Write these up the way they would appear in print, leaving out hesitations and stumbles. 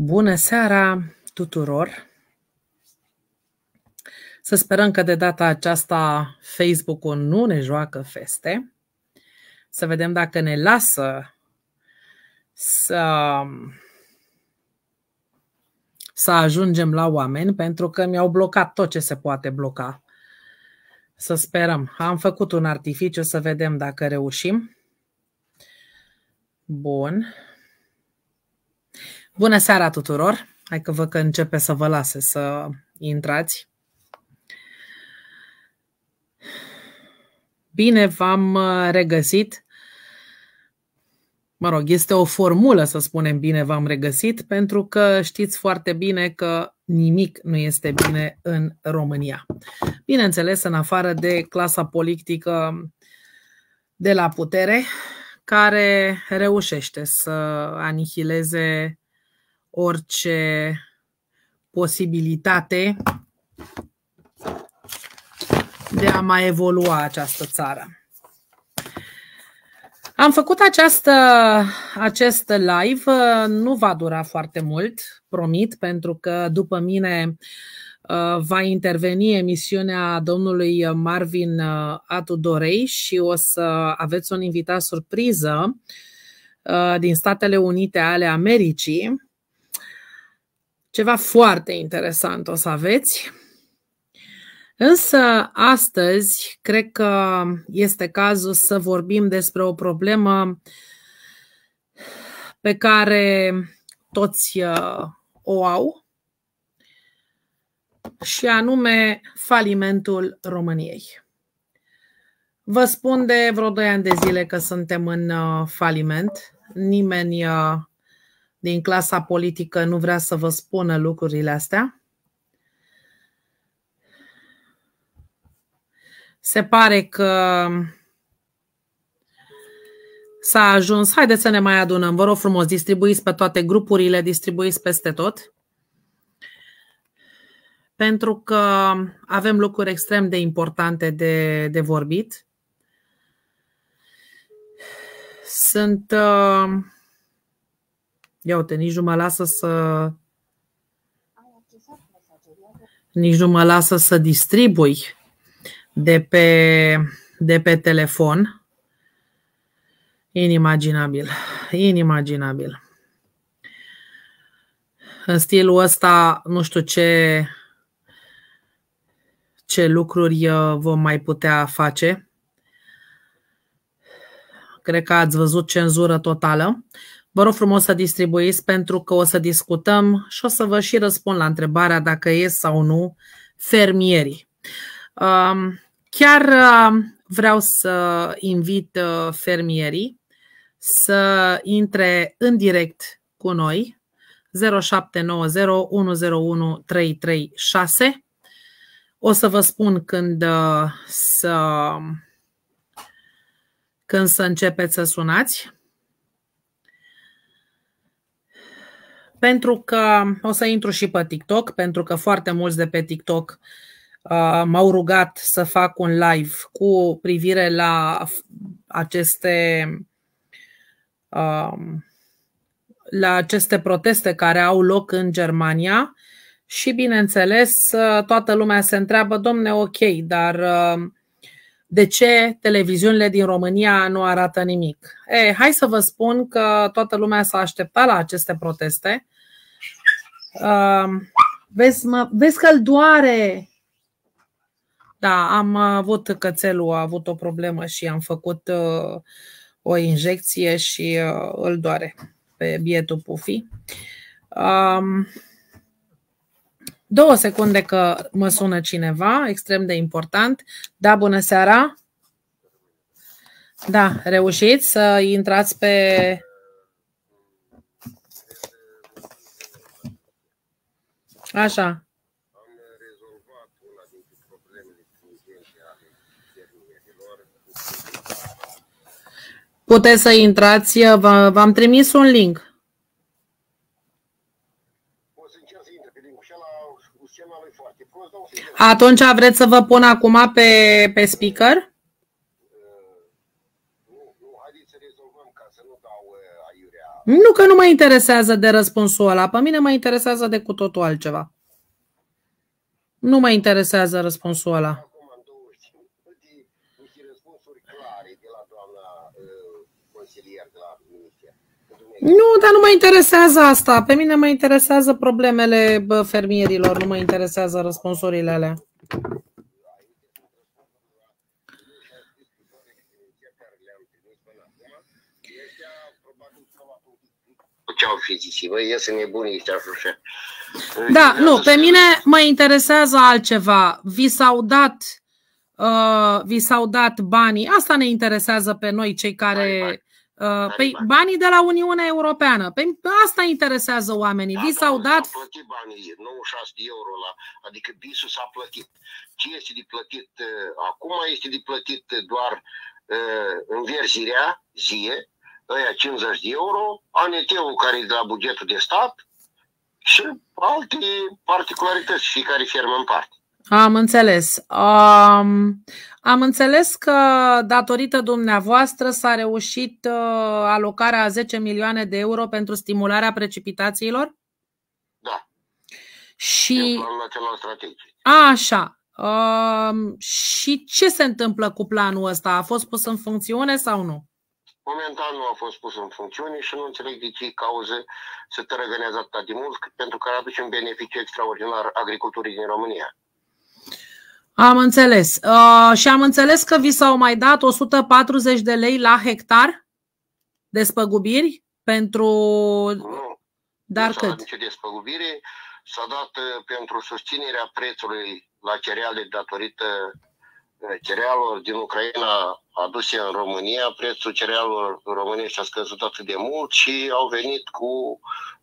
Bună seara tuturor! Să sperăm că de data aceasta Facebook-ul nu ne joacă feste. Să vedem dacă ne lasă să ajungem la oameni, pentru că mi-au blocat tot ce se poate bloca. Să sperăm. Am făcut un artificiu, să vedem dacă reușim. Bun. Bună seara tuturor! Hai că văd că începe să vă lase să intrați. Bine v-am regăsit. Mă rog, este o formulă să spunem bine v-am regăsit, pentru că știți foarte bine că nimic nu este bine în România. Bineînțeles, în afară de clasa politică de la putere, care reușește să anihileze orice posibilitate de a mai evolua această țară. Am făcut acest live, nu va dura foarte mult, promit, pentru că după mine va interveni emisiunea domnului Marvin Atudorei și o să aveți un invitat surpriză din Statele Unite ale Americii. Ceva foarte interesant o să aveți. Însă astăzi cred că este cazul să vorbim despre o problemă pe care toți o au, și anume falimentul României. Vă spun de vreo 2 ani de zile că suntem în faliment. Nimeni din clasa politică nu vrea să vă spună lucrurile astea. Se pare că s-a ajuns. Haideți să ne mai adunăm. Vă rog frumos, distribuiți pe toate grupurile, distribuiți peste tot. Pentru că avem lucruri extrem de importante de vorbit. Ia uite, nici nu mă lasă să distribui de pe telefon. Inimaginabil. Inimaginabil. În stilul ăsta nu știu ce lucruri vom mai putea face. Cred că ați văzut cenzură totală. Vă rog frumos să distribuiți, pentru că o să discutăm și o să vă și răspund la întrebarea dacă ies sau nu fermierii. Chiar vreau să invit fermierii să intre în direct cu noi. 0790 101 336. O să vă spun când să începeți să sunați. Pentru că o să intru și pe TikTok, pentru că foarte mulți de pe TikTok m-au rugat să fac un live cu privire la aceste proteste care au loc în Germania și, bineînțeles, toată lumea se întreabă: domne, ok, dar de ce televiziunile din România nu arată nimic? Hai să vă spun că toată lumea s-a așteptat la aceste proteste. Vezi că îl doare. Da, am avut, cățelul a avut o problemă și am făcut o injecție și îl doare pe bietul Pufi. 2 secunde că mă sună cineva, extrem de important. Da, bună seara. Da, reușiți să intrați pe... Așa. Puteți să intrați, v-am trimis un link. Atunci vreți să vă pun acum pe speaker? Nu, haideți să rezolvăm ca să nu dau aiurea Nu că nu mă interesează de răspunsul ăla, pe mine mă interesează de cu totul altceva. Nu mă interesează răspunsul ăla. Nu, dar nu mă interesează asta. Pe mine mă interesează problemele fermierilor, nu mă interesează răspunsurile alea. Ce-au fi zis, băi, ies nebunii ăștia așa. Da, nu, pe mine mă interesează altceva. Vi s-au dat banii. Asta ne interesează pe noi, cei care... banii de la Uniunea Europeană. Pe asta interesează oamenii. Vi s-au dat... S-au plătit banii, 96 de euro, adică BIS-ul s-a plătit. Ce este de plătit acum este de plătit doar înverzirea, zie, ăia 50 de euro, ANT-ul care e de la bugetul de stat și alte particularități, fiecare fermă în parte. Am înțeles. Am înțeles că datorită dumneavoastră s-a reușit alocarea a 10 milioane de euro pentru stimularea precipitațiilor? Da. Și... Planul național strategic. Așa. Și ce se întâmplă cu planul ăsta? A fost pus în funcțiune sau nu? Momentan nu a fost pus în funcțiune și nu înțeleg de ce cauze se tărăgânează atât de mult, pentru că aduce un beneficiu extraordinar agriculturii din România. Am înțeles. Și am înțeles că vi s-au mai dat 140 de lei la hectar despăgubiri pentru... Nu. Dar nu s-a dat cât? nicio despăgubire. S-a dat pentru susținerea prețului la cereale datorită cerealelor din Ucraina aduse în România. Prețul cerealelor românești a scăzut atât de mult și au venit cu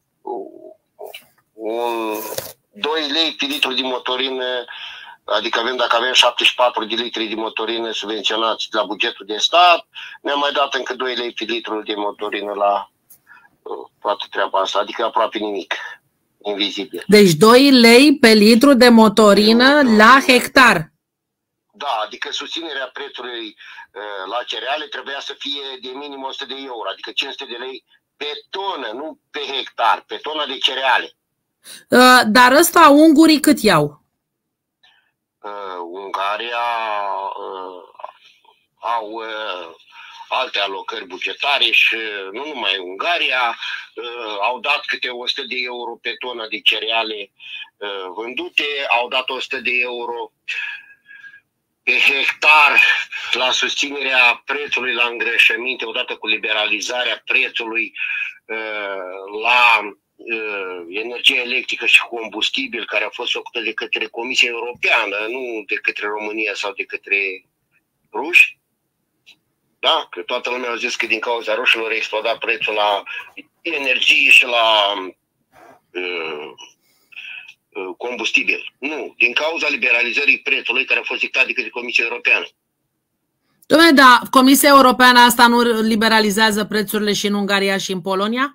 2 lei pe litru de motorină. Adică dacă avem 74 de litri de motorină subvenționați la bugetul de stat, ne-a mai dat încă 2 lei pe litru de motorină la toată treaba asta, adică aproape nimic, invizibil. Deci 2 lei pe litru de motorină la hectar. Da, adică susținerea prețului la cereale trebuia să fie de minim 100 de euro, adică 500 de lei pe tonă, nu pe hectar, pe tonă de cereale. Dar ăsta ungurii cât iau? Ungaria au alte alocări bugetare și nu numai Ungaria, au dat câte 100 de euro pe tonă de cereale vândute, au dat 100 de euro pe hectar la susținerea prețului la îngrășăminte, odată cu liberalizarea prețului la energie electrică și combustibil, care a fost făcută de către Comisia Europeană, nu de către România sau de către ruși. Da? Că toată lumea a zis că din cauza rușilor a explodat prețul la energie și la combustibil. Nu, din cauza liberalizării prețului care a fost dictat de către Comisia Europeană. Dom'le, da, Comisia Europeană asta nu liberalizează prețurile și în Ungaria și în Polonia?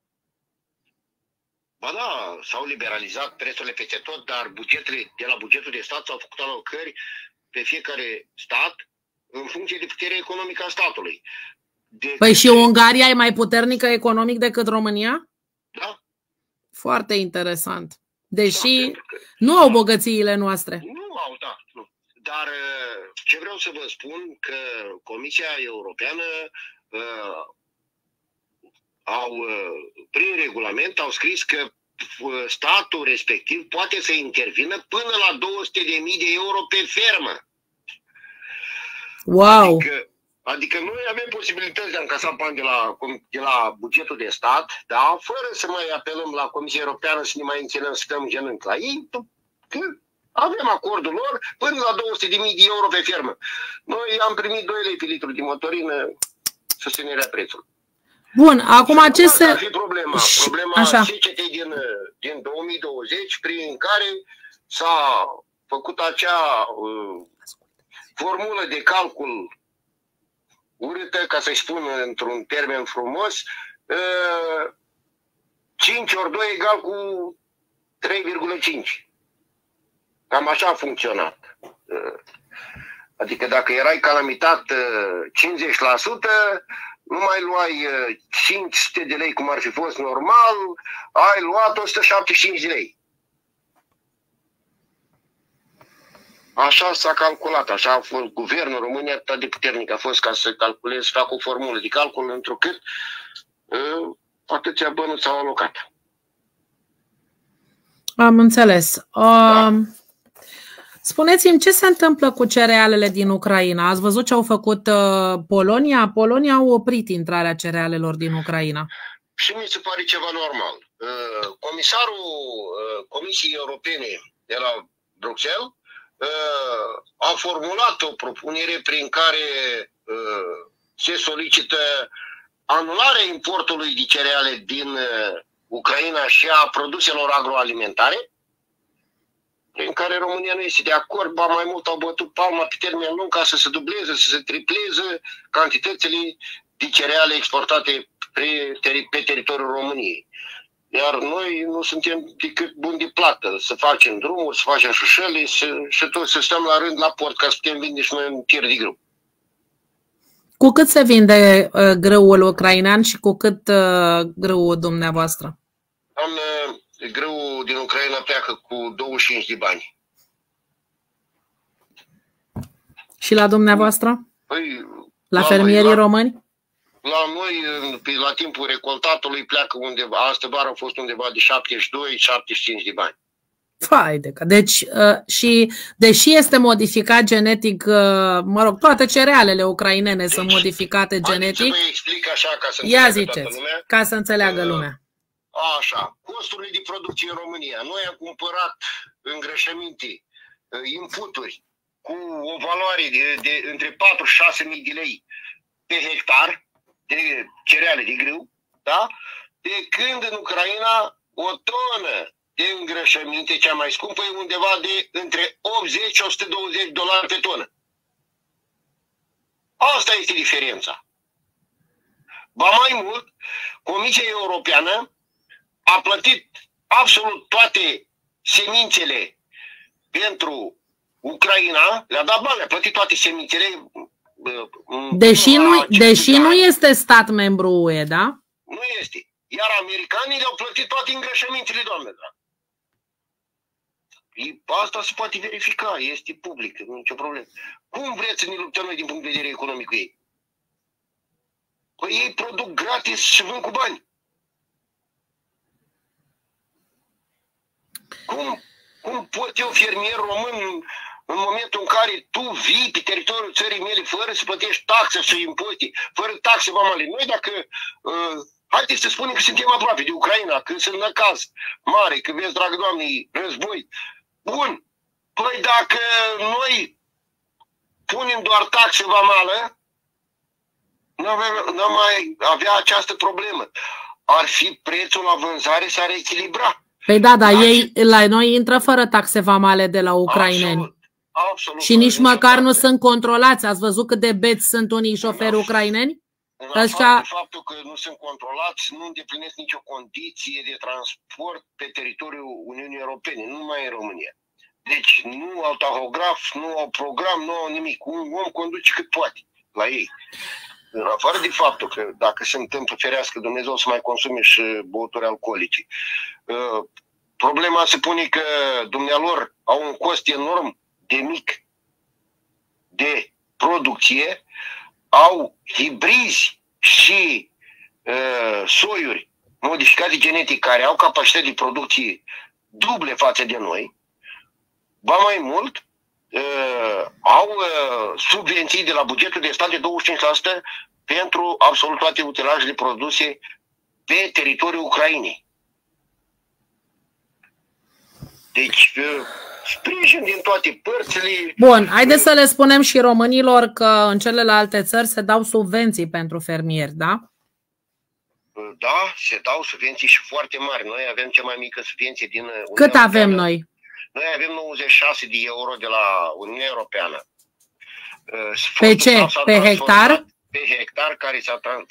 Ba da, s-au liberalizat prețurile peste tot, dar bugetele de la bugetul de stat s-au făcut alocări pe fiecare stat în funcție de puterea economică a statului. Păi și Ungaria e mai puternică economic decât România? Da. Foarte interesant. Deși nu au bogățiile noastre. Nu au, da. Nu. Dar ce vreau să vă spun, că Comisia Europeană prin regulament au scris că statul respectiv poate să intervină până la 200.000 de euro pe fermă. Wow! Adică noi avem posibilități de a încasa bani de la bugetul de stat, dar fără să mai apelăm la Comisia Europeană să ne mai închinăm, să stăm genunchi la ei, avem acordul lor până la 200.000 de euro pe fermă. Noi am primit 2 lei pe litru de motorină, susținerea prețului. Bun, acum ce se... Asta ar fi problema. Problema secetei din 2020, prin care s-a făcut acea formulă de calcul urâtă, ca să-i spun într-un termen frumos, 5 ori 2 egal cu 3,5. Cam așa a funcționat. Adică dacă erai calamitat 50%, nu mai luai 500 de lei cum ar fi fost normal, ai luat 175 de lei. Așa s-a calculat, așa a fost guvernul României, atât de puternic a fost ca să calculeze, să facă o formulă de calcul, întrucât atâția bănuți s-au alocat. Am înțeles. Da. Spuneți-mi, ce se întâmplă cu cerealele din Ucraina? Ați văzut ce au făcut Polonia? Polonia au oprit intrarea cerealelor din Ucraina. Și mi se pare ceva normal. Comisarul Comisiei Europene de la Bruxelles a formulat o propunere prin care se solicită anularea importului de cereale din Ucraina și a produselor agroalimentare, prin care România nu este de acord, ba mai mult au bătut palma pe termen lung ca să se dubleze, să se tripleze cantitățile de cereale exportate pe teritoriul României. Iar noi nu suntem decât buni de plată, să facem drumuri, să facem șușele și tot să stăm la rând la port ca să putem vinde și noi un tir de grâu. Cu cât se vinde grâul ucrainean și cu cât grâul dumneavoastră? Grâul din Ucraina pleacă cu 25 de bani. Și la dumneavoastră? Păi, la fermierii români? La noi, la timpul recoltatului, pleacă undeva, astă vară a fost undeva de 72-75 de bani. Deci, și deși este modificat genetic, mă rog, toate cerealele ucrainene sunt modificate genetic. Să vă explic așa ca să înțeleagă toată lumea. Ca să înțeleagă lumea. Așa, costurile de producție în România. Noi am cumpărat îngrășăminte, inputuri cu o valoare de între 4 și 6 mii de lei pe hectar de cereale de grâu, da? De când în Ucraina o tonă de îngrășăminte, cea mai scumpă, e undeva de între 80 și 120 dolari pe tonă. Asta este diferența. Ba mai mult, Comisia Europeană a plătit absolut toate semințele pentru Ucraina, le-a dat bani, le-a plătit toate semințele. Deși nu este stat membru UE, da? Nu este. Iar americanii le-au plătit toate îngrășămintele, doamne. Asta se poate verifica, este public, nu e nicio problemă. Cum vreți să ne luptăm noi din punct de vedere economic cu ei? Păi ei produc gratis și vând cu bani. Cum pot eu, fermier român, în momentul în care tu vii pe teritoriul țării mele fără să plătești taxe și impozite, fără taxe vamale? Noi dacă, haideți să spunem că suntem aproape de Ucraina, că sunt năcaz mare, că vezi, dragă Doamne, război. Bun, păi dacă noi punem doar taxe vamală, nu mai avea această problemă. Ar fi prețul la vânzare s-ar echilibra. Păi da, dar ei la noi intră fără taxe vamale de la ucraineni. Absolut. Și nici măcar nu sunt controlați. Ați văzut cât de beți sunt unii șoferi ucraineni? În afară de faptul că nu sunt controlați, nu îndeplinesc nicio condiție de transport pe teritoriul Uniunii Europene, nu numai în România. Deci nu au tahograf, nu au program, nu au nimic. Un om conduce cât poate la ei. În afară de faptul că dacă se întâmplă, ferească Dumnezeu, să mai consume și băuturi alcoolice. Problema se pune că dumnealor au un cost enorm de mic de producție, au hibrizi și soiuri modificate genetic care au capacități de producție duble față de noi. Ba mai mult, au subvenții de la bugetul de stat de 25% pentru absolut toate utilajele produse pe teritoriul Ucrainei. Deci, sprijin din toate părțile. Bun, haideți să le spunem și românilor că în celelalte țări se dau subvenții pentru fermieri, da? Da, se dau subvenții și foarte mari. Noi avem cea mai mică subvenție din Uniunea Cât avem Europeană. noi? Noi avem 96 de euro de la Uniunea Europeană. Pe ce? Pe hectar? Pe hectar, care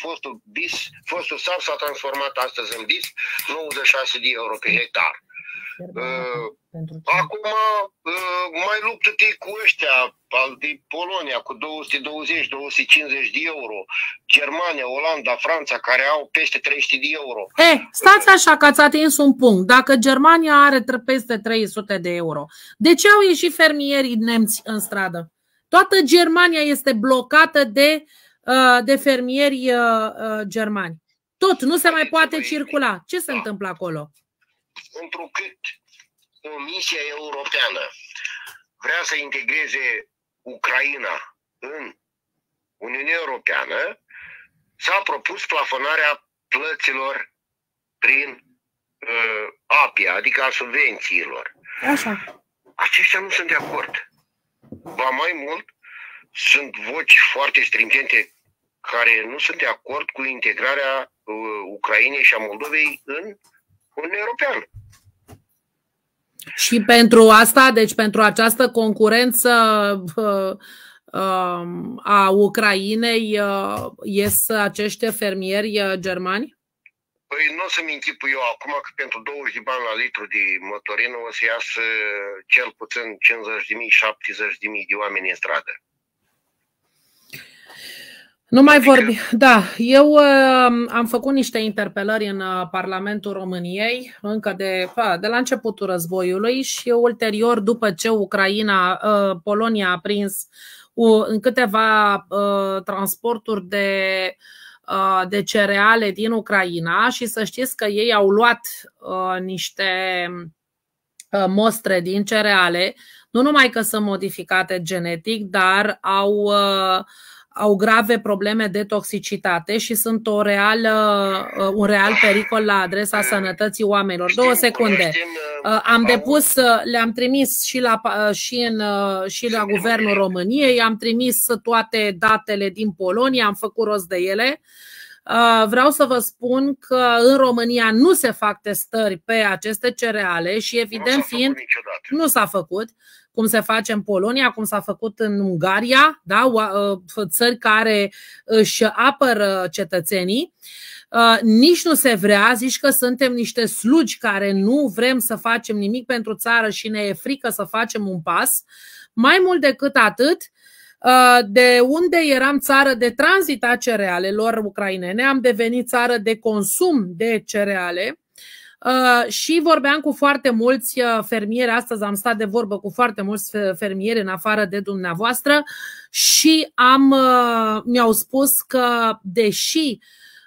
fostul SAP s-a transformat astăzi în BIS, 96 de euro pe hectar. Acum mai luptă-te cu ăștia din Polonia cu 220-250 de euro, Germania, Olanda, Franța, care au peste 300 de euro. Stați așa că ați atins un punct. Dacă Germania are peste 300 de euro, de ce au ieșit fermierii nemți în stradă? Toată Germania este blocată de fermieri germani. Tot, nu se mai poate circula. Ce se întâmplă acolo? Întrucât Comisia Europeană vrea să integreze Ucraina în Uniunea Europeană, s-a propus plafonarea plăților prin API, adică a subvențiilor. Așa. Aceștia nu sunt de acord. Ba mai mult, sunt voci foarte stringente care nu sunt de acord cu integrarea Ucrainei și a Moldovei în Uniunea Europeană. Și pentru asta, deci pentru această concurență a Ucrainei, ies acești fermieri germani? Păi nu o să-mi închipui eu acum că pentru 20 de bani la litru de motorină o să iasă cel puțin 50.000-70.000 de oameni în stradă. Nu mai vorbi. Da, eu am făcut niște interpelări în Parlamentul României încă de la începutul războiului și ulterior, după ce Polonia a prins în câteva transporturi de cereale din Ucraina și să știți că ei au luat niște mostre din cereale, nu numai că sunt modificate genetic, dar au grave probleme de toxicitate și sunt un real pericol la adresa sănătății oamenilor. 2 secunde. Le-am trimis și la Guvernul României, am trimis toate datele din Polonia, am făcut rost de ele. Vreau să vă spun că în România nu se fac testări pe aceste cereale și evident fiind nu s-a făcut, cum se face în Polonia, cum s-a făcut în Ungaria, da? Țări care își apără cetățenii. Nici nu se vrea, zici că suntem niște slugi care nu vrem să facem nimic pentru țară și ne e frică să facem un pas. Mai mult decât atât, de unde eram țară de tranzit a cerealelor ucrainene, am devenit țară de consum de cereale. Și vorbeam cu foarte mulți fermieri, astăzi am stat de vorbă cu foarte mulți fermieri în afară de dumneavoastră și mi-au spus că deși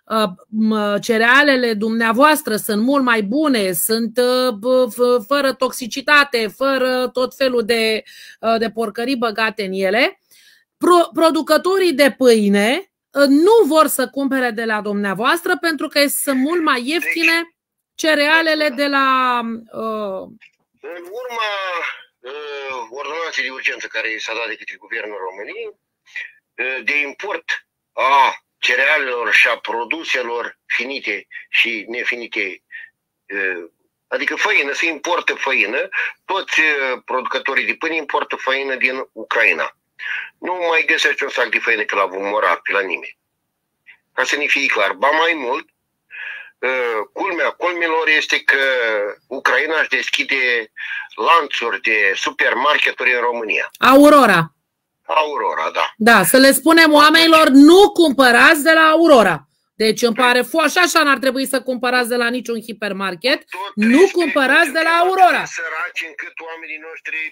cerealele dumneavoastră sunt mult mai bune, sunt fără toxicitate, fără tot felul de porcării băgate în ele, producătorii de pâine nu vor să cumpere de la dumneavoastră pentru că sunt mult mai ieftine cerealele de la... În urma ordonanței de urgență care s-a dat de către Guvernul României, de import a cerealelor și a produselor finite și nefinite, adică făină, se importă făină, toți producătorii de pâine importă făină din Ucraina. Nu mai găsești un sac de făină pe la Vumora, pe la nimeni. Ca să ne fie clar. Ba mai mult, culmea culmilor este că Ucraina își deschide lanțuri de supermarketuri în România. Aurora. Aurora, da. Da, să le spunem oamenilor, nu cumpărați de la Aurora. Deci îmi pare așa n-ar trebui să cumpărați de la niciun hipermarket. Nu cumpărați de la Aurora. Săraci încât oamenii noștri...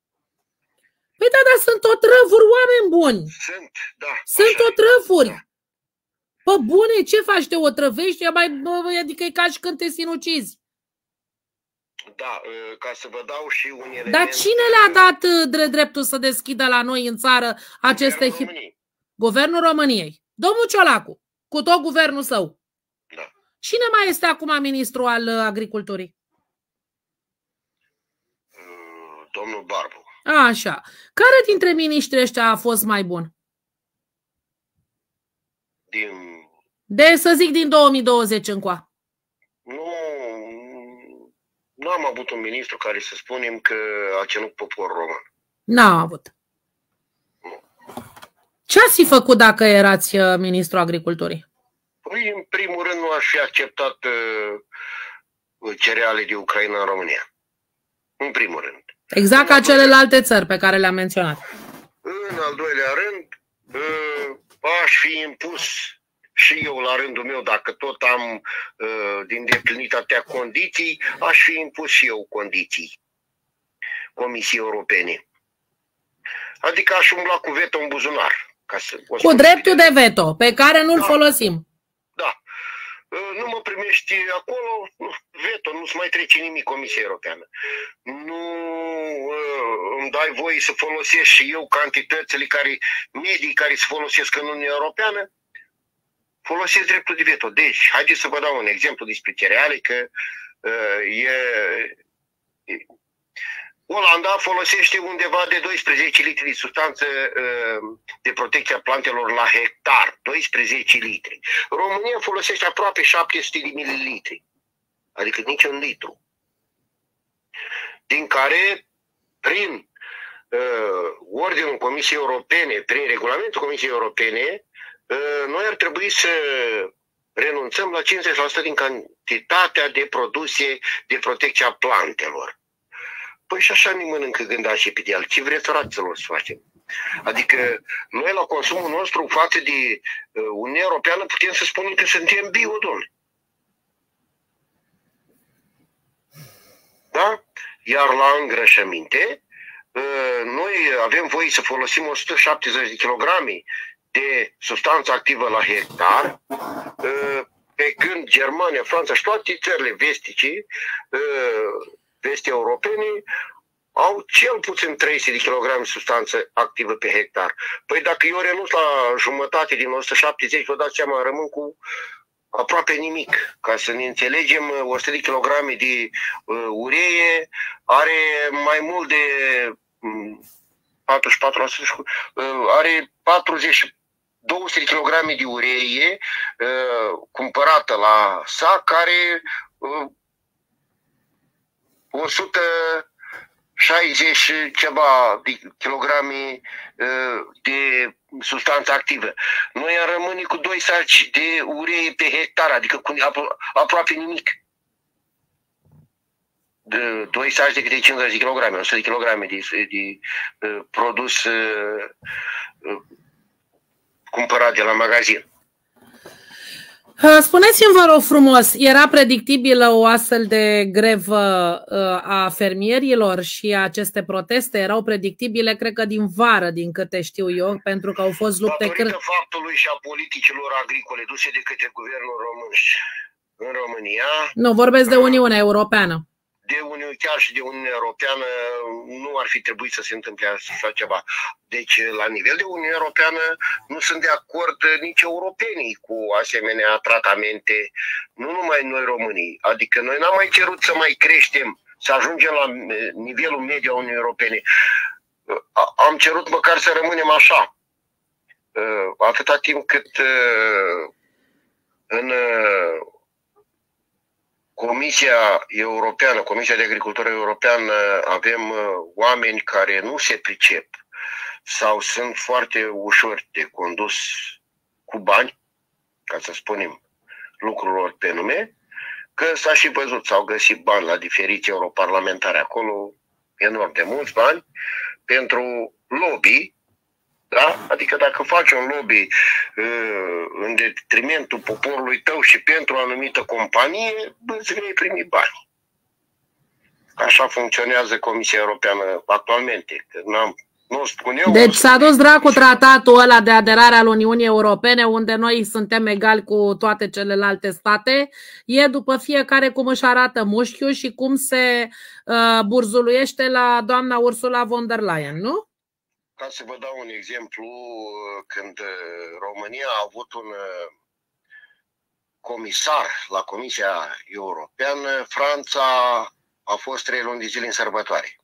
Păi da, dar sunt tot răvuri, oameni buni. Sunt, da. Sunt tot răvuri. Pă bune, ce faci? Te otrăvești? Adică e ca și când te sinucizi. Da, ca să vă dau și un element... Dar cine le-a dat dreptul să deschidă la noi în țară aceste... Guvernul României. Domnul Ciolacu, cu tot guvernul său. Da. Cine mai este acum ministru al agriculturii? Domnul Barbu. Așa. Care dintre miniștrii ăștia a fost mai bun? Să zic din 2020 încoa. Nu am avut un ministru care să spunem că a ținut poporul român. N-am avut. Ce ați fi făcut dacă erați ministrul agriculturii? Păi, în primul rând, nu aș fi acceptat cereale de Ucraina în România. în primul rând. Exact ca celelalte țări pe care le-am menționat. În al doilea rând, aș fi impus și eu la rândul meu, dacă tot am din deplinit atâtea condiții, aș fi impus și eu condiții Comisiei Europene. Adică aș umbla cu veto în buzunar. Cu dreptul de veto, pe care nu-l folosim. Da. Nu mă primești acolo, veto, nu-ți mai trece nimic Comisia Europeană. Nu îmi dai voie să folosesc și eu cantitățile medii care se folosesc în Uniunea Europeană, folosesc dreptul de veto. Deci, haideți să vă dau un exemplu despre cereale, că Olanda folosește undeva de 12 litri de substanță de protecție a plantelor la hectar. 12 litri. România folosește aproape 700 de mililitri. Adică nici un litru. Din care, prin ordinul Comisiei Europene, prin regulamentul Comisiei Europene, noi ar trebui să renunțăm la 50% din cantitatea de produse de protecție a plantelor. Păi și așa ne mănâncă gândașii pe de-al. Ce vreți raților să facem? Adică noi la consumul nostru față de Uniunea Europeană putem să spunem că suntem bio, domnule. Da? Iar la îngrășăminte, noi avem voie să folosim 170 de kilograme de substanță activă la hectar, pe când Germania, Franța și toate țările vestice, veste europene, au cel puțin 300 de kilograme substanță activă pe hectar. Păi dacă eu renunț la jumătate din 170, vă dați seama, rămân cu aproape nimic. Ca să ne înțelegem, 100 de kilograme de uree are mai mult de 44%, are 200 de kilograme de uree cumpărată la sac, care 160 ceva de kilograme de substanță activă. Noi am rămâne cu 2 saci de uree pe hectar, adică cu aproape nimic. 2 saci de câte 50 de kilograme, 100 de kilograme de produs cumpărat de la magazin. Spuneți-mi, vă rog frumos, era predictibilă o astfel de grevă a fermierilor și aceste proteste erau predictibile, cred că din vară, din câte știu eu, pentru că au fost lupte. Datorită faptului și a politicilor agricole duse de către guvernul român în România. Nu, vorbesc de Uniunea Europeană. Chiar și de Uniunea Europeană nu ar fi trebuit să se întâmple așa ceva. Deci, la nivel de Uniunea Europeană, nu sunt de acord nici europenii cu asemenea tratamente, nu numai noi românii. Adică noi n-am mai cerut să mai creștem, să ajungem la nivelul mediu a Uniunii Europene. Am cerut măcar să rămânem așa. Atâta timp cât în Comisia Europeană, Comisia de Agricultură Europeană, avem oameni care nu se pricep sau sunt foarte ușor de condus cu bani, ca să spunem lucrurilor pe nume, că s-a și văzut, s-au găsit bani la diferiți europarlamentari acolo, enorm de mulți bani, pentru lobby. Da? Adică dacă faci un lobby în detrimentul poporului tău și pentru o anumită companie, îți vei primi bani. Așa funcționează Comisia Europeană actualmente. Nu spun eu, deci s-a dus dracu tratatul ăla de aderare al Uniunii Europene, unde noi suntem egali cu toate celelalte state. E după fiecare cum își arată mușchiul și cum se burzuluiește la doamna Ursula von der Leyen, nu? Ca să vă dau un exemplu, când România a avut un comisar la Comisia Europeană, Franța a fost 3 luni de zile în sărbătoare.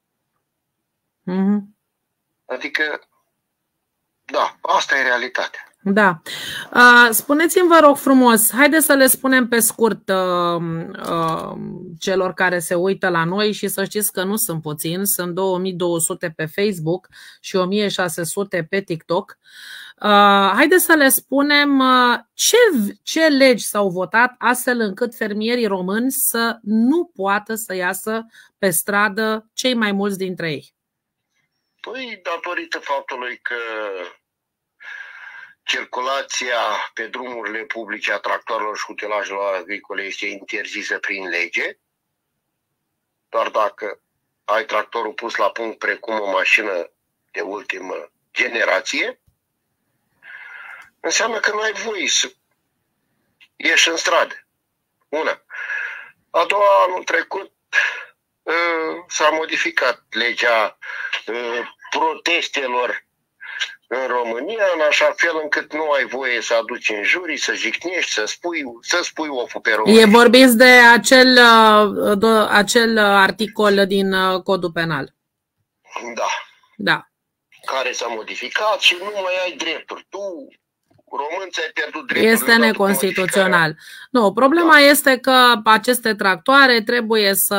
Adică, da, asta e realitatea. Da. Spuneți-mi, vă rog frumos, haideți să le spunem pe scurt celor care se uită la noi și să știți că nu sunt puțini, sunt 2200 pe Facebook și 1600 pe TikTok. Haideți să le spunem ce legi s-au votat astfel încât fermierii români să nu poată să iasă pe stradă cei mai mulți dintre ei. Păi, datorită faptului că circulația pe drumurile publice a tractoarelor și utilajelor agricole este interzisă prin lege, doar dacă ai tractorul pus la punct precum o mașină de ultimă generație, înseamnă că nu ai voie să ieși în stradă. Una. A doua, anul trecut s-a modificat legea protestelor în România, în așa fel încât nu ai voie să aduci în jurii, să jignești, să spui oful pe românești. Vorbiți de acel articol din Codul Penal. Da. Da. Care s-a modificat și nu mai ai drepturi. Tu, român, ți-ai pierdut drepturile. Este neconstituțional. Nu, problema este că aceste tractoare trebuie să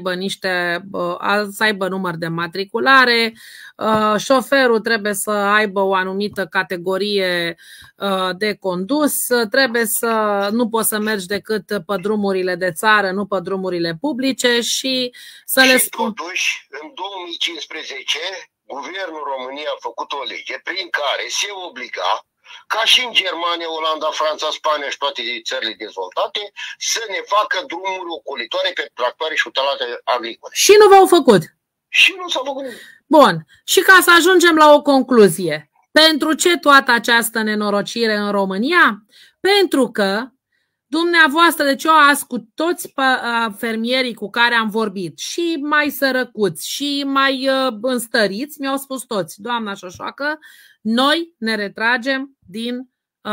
aibă număr de matriculare, șoferul trebuie să aibă o anumită categorie de condus, nu poți să mergi decât pe drumurile de țară, nu pe drumurile publice și să le spun. Totuși, în 2015, Guvernul României a făcut o lege prin care se obliga, ca și în Germania, Olanda, Franța, Spania și toate țările dezvoltate, să ne facă drumuri ocolitoare pe tractoare și utilajele agricole. Și nu v-au făcut. Și nu s-a făcut nimic. Bun. Și ca să ajungem la o concluzie. Pentru ce toată această nenorocire în România? Pentru că dumneavoastră, deci eu ascult toți fermierii cu care am vorbit, și mai sărăcuți, și mai înstăriți, mi-au spus toți, doamna Șoșoacă, noi ne retragem din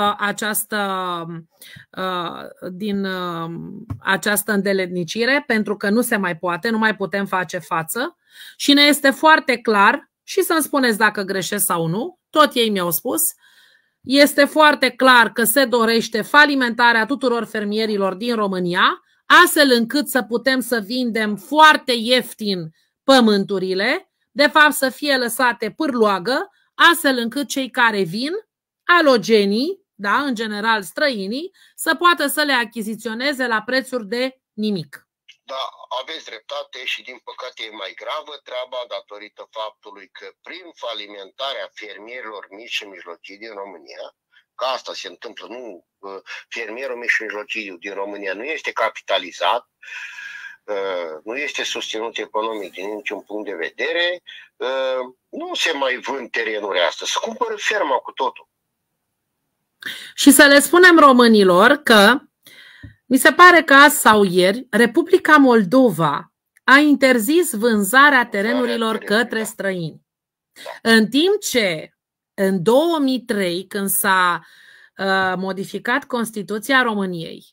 această îndeletnicire pentru că nu se mai poate, nu mai putem face față și ne este foarte clar, și să-mi spuneți dacă greșesc sau nu, tot ei mi-au spus, este foarte clar că se dorește falimentarea tuturor fermierilor din România, astfel încât să putem să vindem foarte ieftin pământurile, de fapt să fie lăsate pârloagă, astfel încât cei care vin, alogenii, da, în general străinii, să poată să le achiziționeze la prețuri de nimic. Da, aveți dreptate și din păcate e mai gravă treaba datorită faptului că prin falimentarea fermierilor mici și mijlocii din România, că asta se întâmplă, nu, fermierul mic și mijlociu din România nu este capitalizat, nu este susținut economic din niciun punct de vedere, nu se mai vând terenuri astăzi, se cumpără ferma cu totul. Și să le spunem românilor că mi se pare că azi sau ieri Republica Moldova a interzis vânzarea terenurilor către străini. În timp ce în 2003, când s-a modificat Constituția României,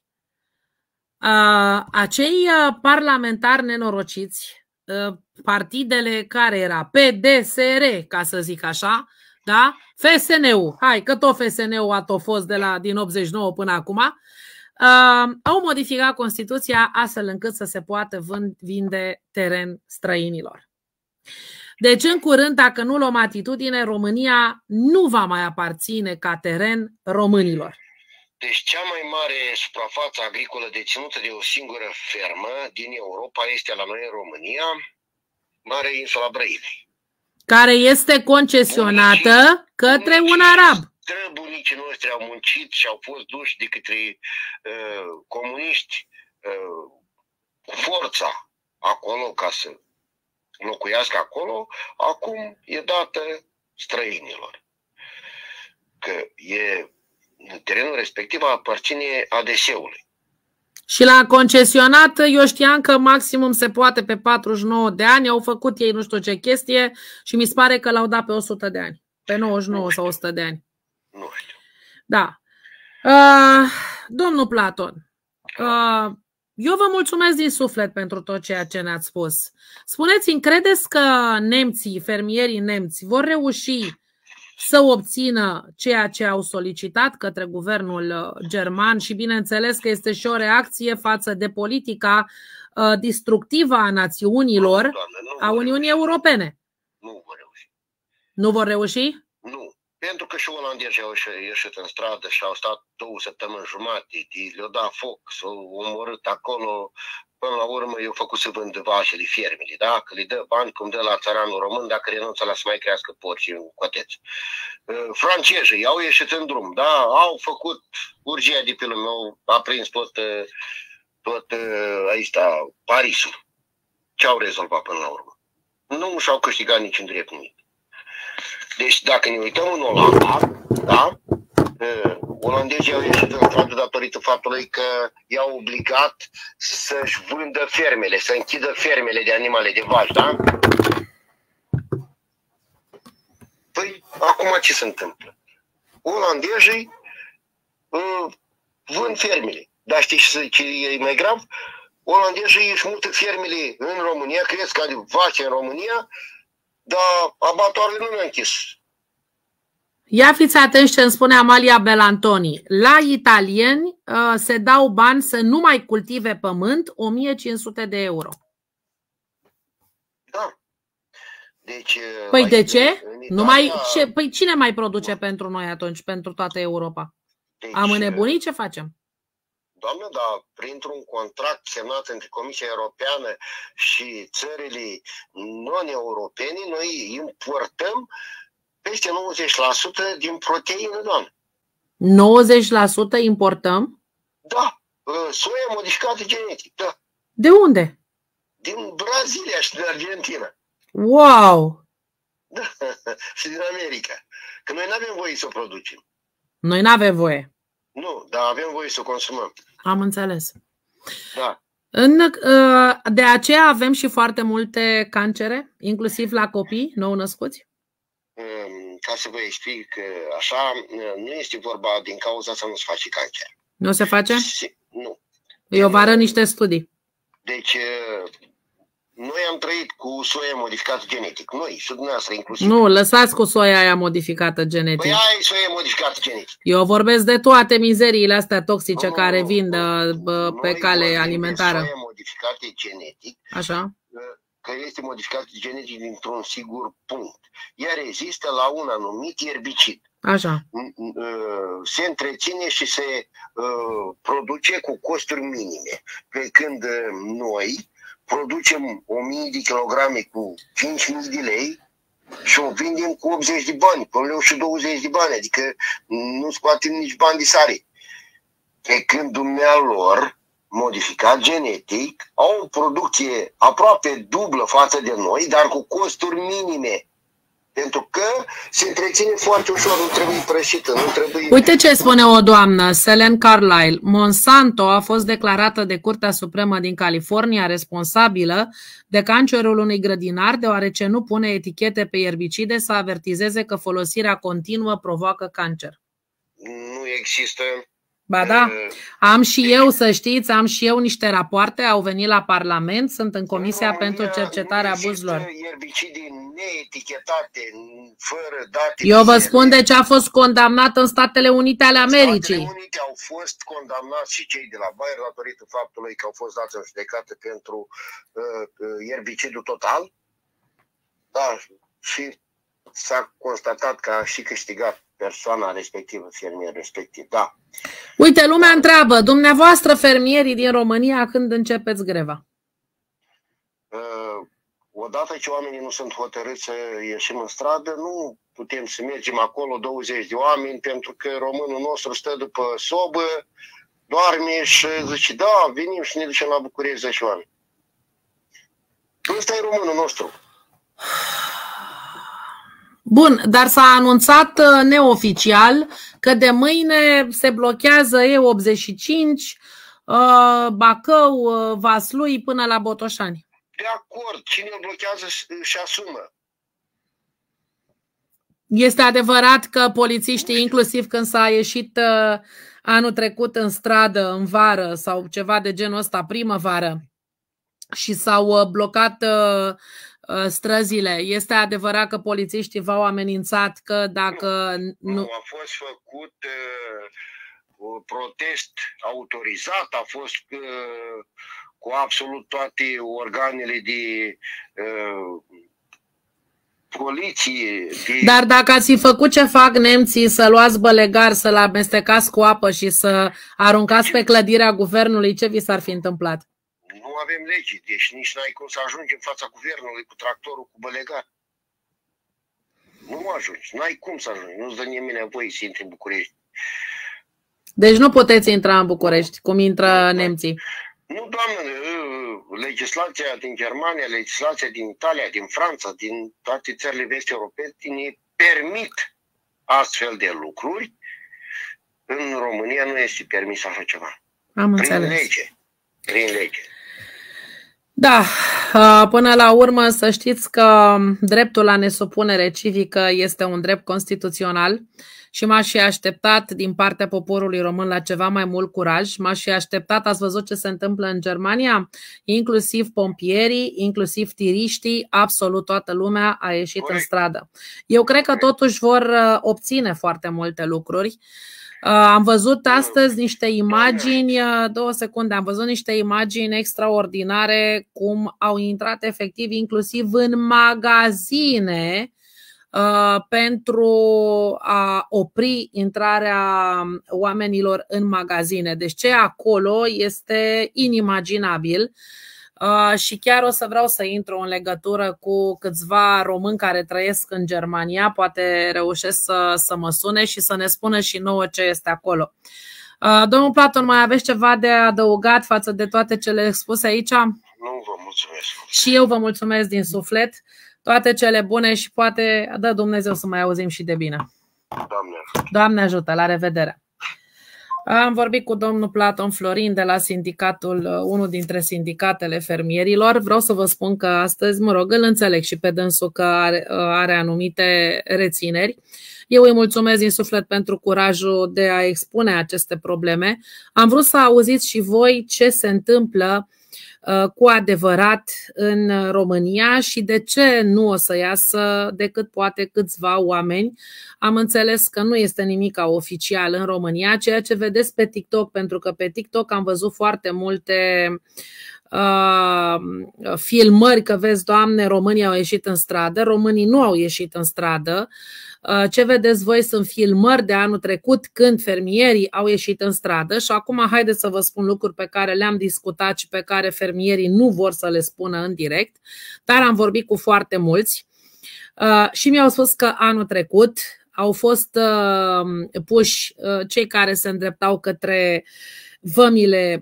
acei parlamentari nenorociți, partidele care era PDSR, ca să zic așa, da? FSN-ul, hai că tot FSN-ul a tot fost din 89 până acum, au modificat Constituția astfel încât să se poată vinde teren străinilor. Deci în curând, dacă nu luăm atitudine, România nu va mai aparține ca teren românilor. Deci cea mai mare suprafață agricolă deținută de o singură fermă din Europa este la noi în România, Marea Insula Brăilei, care este concesionată către un arab. Străbunicii noștri au muncit și au fost duși de către comuniști cu forța acolo ca să locuiască acolo, acum e dată străinilor. Că terenul respectiv aparține ADS-ului. Și la concesionat, eu știam că maximum se poate pe 49 de ani, au făcut ei nu știu ce chestie și mi se pare că l-au dat pe 100 de ani, pe 99 sau 100 de ani. Nu știu. Da. Domnul Platon, eu vă mulțumesc din suflet pentru tot ceea ce ne-ați spus. Spuneți-mi, credeți că nemții, fermierii nemți, vor reuși să obțină ceea ce au solicitat către guvernul german și bineînțeles că este și o reacție față de politica destructivă a națiunilor, a Uniunii Europene. Nu vor reuși. Nu vor reuși? Nu. Pentru că și olandezii au ieșit în stradă și au stat 2 săptămâni jumate, le-au dat foc, s-au omorât acolo. Până la urmă, eu făcut să vând vașele fermele, da? Că le dă bani cum dă la țăranul român dacă renunță la să mai crească porci în coteț. Francezii au ieșit în drum, da? Au făcut urgia de pe lume, au aprins tot aici, Parisul. Ce au rezolvat până la urmă? Nu și-au câștigat niciun drept nimic. Deci dacă ne uităm în Olanda, da? Olandezii au ieșit în stradă datorită faptului că i-au obligat să-și vândă fermele, să închidă fermele de animale de vaci, da? Păi, acum ce se întâmplă? Olandezii vând fermele. Dar știi ce e mai grav? Olandezii își mută fermele în România, cresc vaci în România, dar abatoarele nu le-au închis. Ia fiți atenți ce îmi spune Amalia Belantoni. La italieni se dau bani să nu mai cultive pământ, 1500 de euro. Da. Deci, păi de ce? Păi cine mai produce pentru noi atunci, pentru toată Europa? Deci, am înnebunit? Ce facem? Doamne, dar printr-un contract semnat între Comisia Europeană și țările non-europene, noi importăm peste 90% din proteină, doamne. 90% importăm? Da. Soia modificată genetic, da. De unde? Din Brazilia și din Argentina. Wow! Da. Și din America. Că noi nu avem voie să o producem. Noi nu avem voie. Nu, dar avem voie să o consumăm. Am înțeles. Da. De aceea avem și foarte multe cancere, inclusiv la copii nou-născuți? Ca să vă explic, așa, nu este vorba din cauza să nu se face cancer. Nu se face? Nu. Eu vă arăt niște studii. Deci, noi am trăit cu soia modificată genetic. Noi și dumneavoastră inclusiv. Nu, lăsați cu soia aia modificată genetic. Păi aia e soia modificată genetic. Eu vorbesc de toate mizeriile astea toxice care vin pe cale alimentară. Soia modificată genetic. Așa. Că este modificată genetic dintr-un sigur punct. Ea rezistă la un anumit erbicid. Așa. Se întreține și se produce cu costuri minime. Pe când noi producem 1000 de kilograme cu 5000 de lei și o vindem cu 80 de bani, cu 1 leu și 20 de bani, adică nu scoatem nici bani de sare. Pe când dumnealor, modificat genetic, au o producție aproape dublă față de noi, dar cu costuri minime. Pentru că se întreține foarte ușor, nu trebuie prășită, nu trebuie... Uite ce spune o doamnă, Selene Carlyle. Monsanto a fost declarată de Curtea Supremă din California responsabilă de cancerul unui grădinar, deoarece nu pune etichete pe erbicide să avertizeze că folosirea continuă provoacă cancer. Nu există... Ba da, am și eu, să știți, am și eu niște rapoarte, au venit la Parlament, sunt în Comisia pentru Cercetarea abuzurilor. Erbicide neetichetate, fără date. Eu vă spun de ce a fost condamnat în Statele Unite ale Americii. Statele Unite au fost condamnați și cei de la Bayer datorită faptului că au fost dați în judecată pentru erbicidul total. Da, și s-a constatat că a și câștigat persoana respectivă, fermier respectiv, da. Uite, lumea întreabă, dumneavoastră fermierii din România, când începeți greva? Odată ce oamenii nu sunt hotărâți să ieșim în stradă, nu putem să mergem acolo 20 de oameni, pentru că românul nostru stă după sobă, doarme și zice, da, venim și ne ducem la București 10 oameni. Ăsta e românul nostru. Bun, dar s-a anunțat neoficial că de mâine se blochează E85, Bacău, Vaslui până la Botoșani. De acord, cine îl blochează își asumă. Este adevărat că polițiștii, inclusiv când s-a ieșit anul trecut în stradă, în vară sau ceva de genul ăsta, primăvară, și s-au blocat străzile. Este adevărat că polițiștii v-au amenințat că dacă nu... A fost făcut protest autorizat, a fost cu absolut toate organele de poliție. Dar dacă ați fi făcut ce fac nemții, să luați bălegar, să-l amestecați cu apă și să aruncați pe clădirea guvernului, ce vi s-ar fi întâmplat? Nu avem legi, deci nici n-ai cum să ajungi în fața guvernului cu tractorul, cu bălegar. Nu ajungi, n-ai cum să ajungi, nu-ți dă nimeni voie să intri în București. Deci nu puteți intra în București, cum intră nemții. Nu, doamne, legislația din Germania, legislația din Italia, din Franța, din toate țările vest europene ne permit astfel de lucruri. În România nu este permis așa ceva. Am înțeles. Prin lege. Prin lege. Da, până la urmă să știți că dreptul la nesupunere civică este un drept constituțional și m-aș fi așteptat din partea poporului român la ceva mai mult curaj. M-aș fi așteptat, ați văzut ce se întâmplă în Germania? Inclusiv pompierii, inclusiv tiriștii, absolut toată lumea a ieșit în stradă. Eu cred că totuși vor obține foarte multe lucruri. Am văzut astăzi niște imagini, 2 secunde, am văzut niște imagini extraordinare cum au intrat efectiv inclusiv în magazine pentru a opri intrarea oamenilor în magazine. Deci ce acolo este inimaginabil. Și chiar o să vreau să intru în legătură cu câțiva români care trăiesc în Germania, poate reușesc să mă sune și să ne spună și nouă ce este acolo. Domnul Platon, mai aveți ceva de adăugat față de toate cele expuse aici? Nu, vă mulțumesc. Și eu vă mulțumesc din suflet. Toate cele bune și poate dă Dumnezeu să mai auzim și de bine. Doamne ajută, la revedere! Am vorbit cu domnul Platon Florin de la sindicatul, unul dintre sindicatele fermierilor. Vreau să vă spun că astăzi, mă rog, îl înțeleg și pe dânsul că are anumite rețineri. Eu îi mulțumesc din suflet pentru curajul de a expune aceste probleme. Am vrut să auziți și voi ce se întâmplă cu adevărat în România și de ce nu o să iasă decât poate câțiva oameni. Am înțeles că nu este nimic oficial în România, ceea ce vedeți pe TikTok, pentru că pe TikTok am văzut foarte multe filmări că vezi, Doamne, românii au ieșit în stradă. Românii nu au ieșit în stradă. Ce vedeți voi sunt filmări de anul trecut când fermierii au ieșit în stradă și acum haideți să vă spun lucruri pe care le-am discutat și pe care fermierii nu vor să le spună în direct, dar am vorbit cu foarte mulți și mi-au spus că anul trecut au fost puși cei care se îndreptau către vămile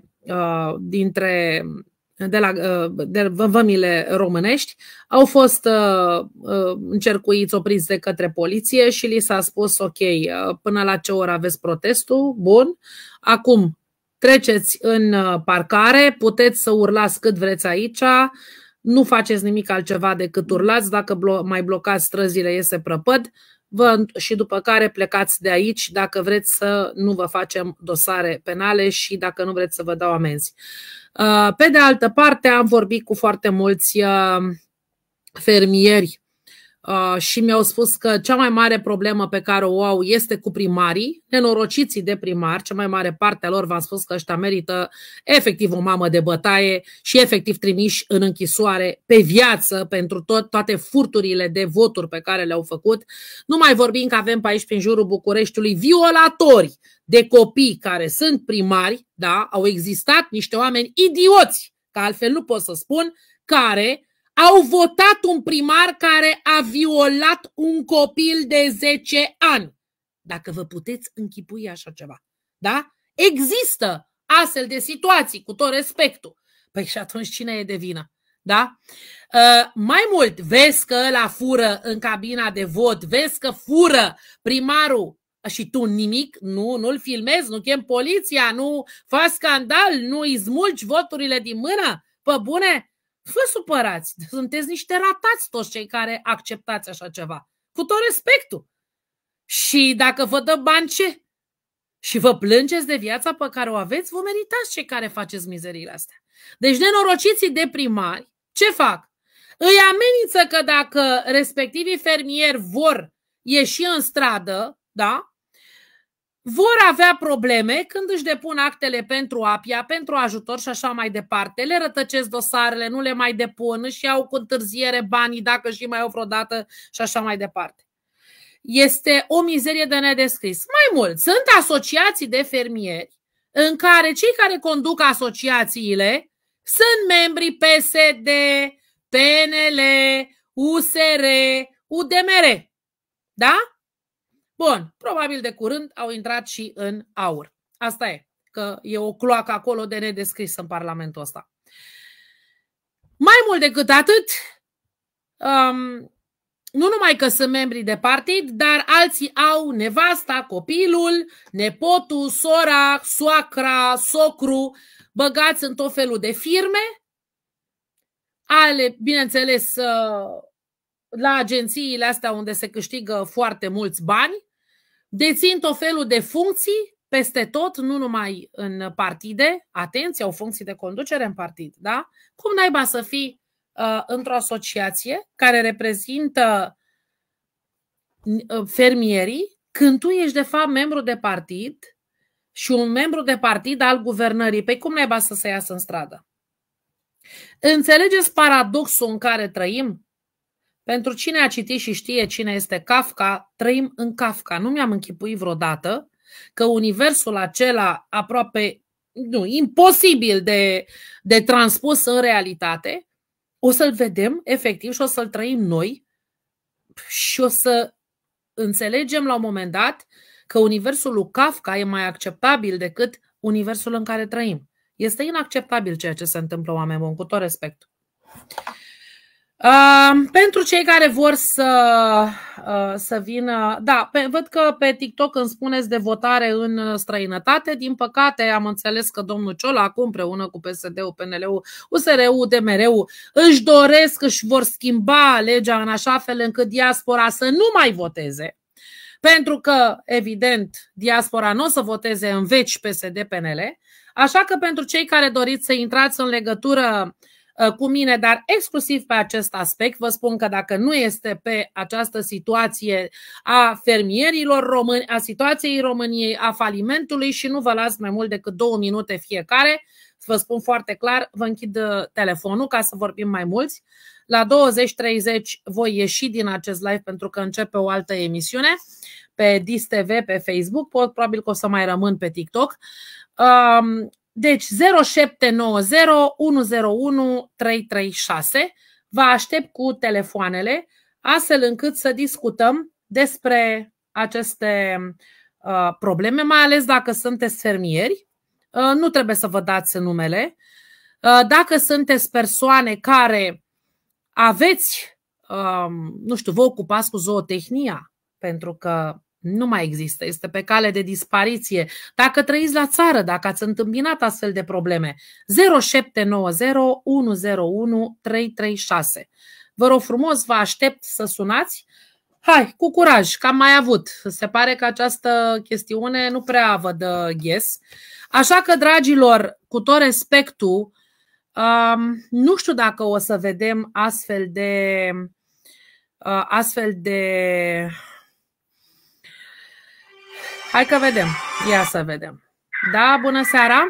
de vămile românești, au fost încercuiți, opriți de către poliție și li s-a spus ok, până la ce oră aveți protestul, bun, acum treceți în parcare, puteți să urlați cât vreți aici, nu faceți nimic altceva decât urlați, dacă mai blocați străzile iese prăpăd și după care plecați de aici dacă vreți să nu vă facem dosare penale și dacă nu vreți să vă dau amenzi. Pe de altă parte, am vorbit cu foarte mulți fermieri și mi-au spus că cea mai mare problemă pe care o au este cu primarii, nenorociții de primari, cea mai mare parte a lor, v-am spus că ăștia merită efectiv o mamă de bătaie și efectiv trimiși în închisoare pe viață pentru toate furturile de voturi pe care le-au făcut. Nu mai vorbim că avem pe aici, prin jurul Bucureștiului, violatori de copii care sunt primari, da? Au existat niște oameni idioți, că altfel nu pot să spun, care au votat un primar care a violat un copil de 10 ani. Dacă vă puteți închipui așa ceva, da? Există astfel de situații, cu tot respectul. Păi și atunci cine e de vină? Da? Mai mult, vezi că ăla fură în cabina de vot, vezi că fură primarul și tu nimic, nu-l filmezi, nu chem poliția, nu faci scandal, nu îi smulgi voturile din mână? Pă bune? Vă supărați, sunteți niște ratați toți cei care acceptați așa ceva. Cu tot respectul. Și dacă vă dă bani, ce? Și vă plângeți de viața pe care o aveți, vă meritați cei care faceți mizeriile astea. Deci nenorociții de primari, ce fac? Îi amenință că dacă respectivii fermieri vor ieși în stradă, da, vor avea probleme când își depun actele pentru APIA, pentru ajutor și așa mai departe. Le rătăcesc dosarele, nu le mai depun, își iau cu întârziere banii dacă și mai au vreodată și așa mai departe. Este o mizerie de nedescris. Mai mult, sunt asociații de fermieri în care cei care conduc asociațiile sunt membrii PSD, PNL, USR, UDMR. Da? Bun, probabil de curând au intrat și în AUR. Asta e, că e o cloacă acolo de nedescris în Parlamentul ăsta. Mai mult decât atât, nu numai că sunt membri de partid, dar alții au nevasta, copilul, nepotul, sora, soacra, socru, băgați în tot felul de firme, ale, bineînțeles, la agențiile astea unde se câștigă foarte mulți bani, dețin tot felul de funcții peste tot, nu numai în partide, atenție, au funcții de conducere în partid, da? Cum naiba să fii într-o asociație care reprezintă fermierii când tu ești de fapt membru de partid și un membru de partid al guvernării? Păi cum naiba să se iasă în stradă? Înțelegeți paradoxul în care trăim? Pentru cine a citit și știe cine este Kafka, trăim în Kafka. Nu mi-am închipuit vreodată că universul acela aproape imposibil de transpus în realitate, o să-l vedem efectiv și o să-l trăim noi și o să înțelegem la un moment dat că universul lui Kafka e mai acceptabil decât universul în care trăim. Este inacceptabil ceea ce se întâmplă, oameni buni, cu tot respectul. Pentru cei care vor să vină, da, văd că pe TikTok îmi spuneți de votare în străinătate. Din păcate am înțeles că domnul Ciolacu împreună cu PSD-ul, PNL-ul, USR-ul, DMR-ul își vor schimba legea în așa fel încât diaspora să nu mai voteze. Pentru că, evident, diaspora nu o să voteze în veci PSD-PNL. Așa că pentru cei care doriți să intrați în legătură cu mine, dar exclusiv pe acest aspect, vă spun că dacă nu este pe această situație a fermierilor români, a situației României, a falimentului, și nu vă las mai mult decât 2 minute fiecare, vă spun foarte clar, vă închid telefonul ca să vorbim mai mulți. La 20:30 voi ieși din acest live pentru că începe o altă emisiune pe DIS TV, pe Facebook, probabil că o să mai rămân pe TikTok. Deci 0790 101 336. Vă aștept cu telefoanele astfel încât să discutăm despre aceste probleme, mai ales dacă sunteți fermieri. Nu trebuie să vă dați numele. Dacă sunteți persoane care aveți, nu știu, vă ocupați cu zootehnia, pentru că nu mai există, este pe cale de dispariție. Dacă trăiți la țară, dacă ați întâmpinat astfel de probleme, 0790 101 336. Vă rog frumos, vă aștept să sunați. Hai, cu curaj, că am mai avut. Se pare că această chestiune nu prea vă dă ghes. Așa că, dragilor, cu tot respectul, nu știu dacă o să vedem astfel de hai că vedem. Ia să vedem. Da, bună seara.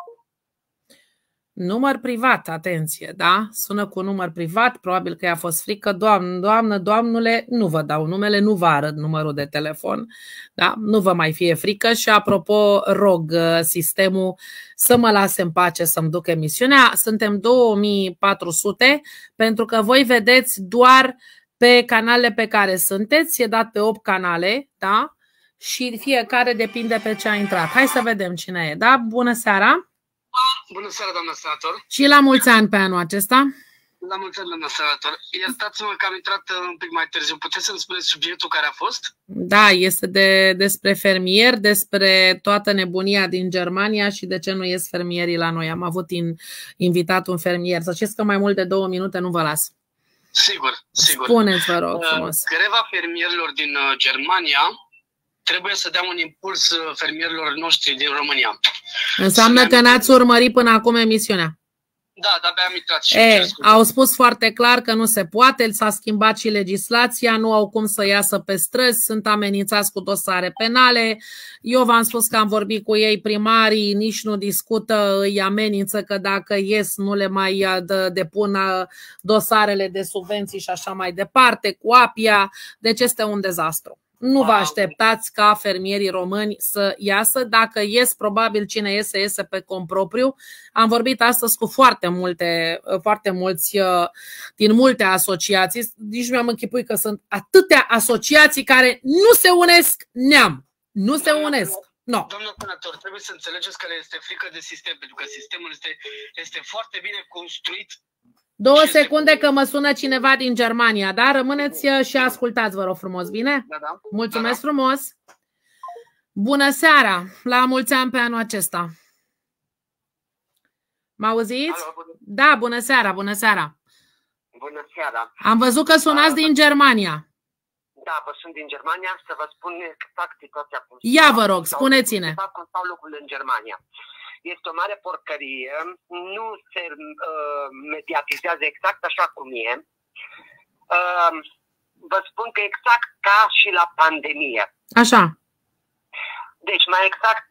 Număr privat, atenție, da? Sună cu număr privat, probabil că i-a fost frică. Doamnule, nu vă dau numele, nu vă arăt numărul de telefon. Da? Nu vă mai fie frică și apropo, rog sistemul să mă lase în pace să-mi duc emisiunea. Suntem 2400 pentru că voi vedeți doar pe canalele pe care sunteți. E dat pe 8 canale, da? Și fiecare depinde pe ce a intrat. Hai să vedem cine e, da? Bună seara! Bună seara, doamnă senator! Și la mulți ani pe anul acesta! La mulți ani, doamnă senator! Iertați-mă că am intrat un pic mai târziu. Puteți să-mi spuneți subiectul care a fost? Da, este despre fermieri, despre toată nebunia din Germania și de ce nu ies fermierii la noi. Am avut invitat un fermier. Să știți că mai mult de 2 minute nu vă las. Sigur, sigur. Spuneți, vă rog frumos. Greva fermierilor din Germania trebuie să dea un impuls fermierilor noștri din România. Înseamnă că n-ați urmărit până acum emisiunea. Da, de-abia am intrat și au spus foarte clar că nu se poate, s-a schimbat și legislația, nu au cum să iasă pe străzi, sunt amenințați cu dosare penale. Eu v-am spus că am vorbit cu ei, primarii nici nu discută, îi amenință că dacă ies nu le mai depun dosarele de subvenții și așa mai departe, cu APIA, deci este un dezastru. Nu vă așteptați ca fermierii români să iasă. Dacă ies, probabil cine iese pe cont propriu. Am vorbit astăzi cu foarte mulți din multe asociații. Nici nu mi-am închipuit că sunt atâtea asociații care nu se unesc neam. Nu se unesc. No. Domnul senator, trebuie să înțelegeți că le este frică de sistem, pentru că sistemul este foarte bine construit. 2 secunde că mă sună cineva din Germania, da? Rămâneți și ascultați, vă rog frumos, bine? Da. Mulțumesc frumos! Bună seara! La mulți ani pe anul acesta! Mă auziți? Alo, da, bună seara, bună seara! Bună seara! Am văzut că sunați din Germania. Da, vă sunt din Germania, să vă spun exact situația cum Ia vă rog, spuneți-ne! Cum stau lucrurile în Germania. Este o mare porcărie, nu se mediatizează exact așa cum e. Vă spun că exact ca și la pandemie. Așa. Deci, mai exact,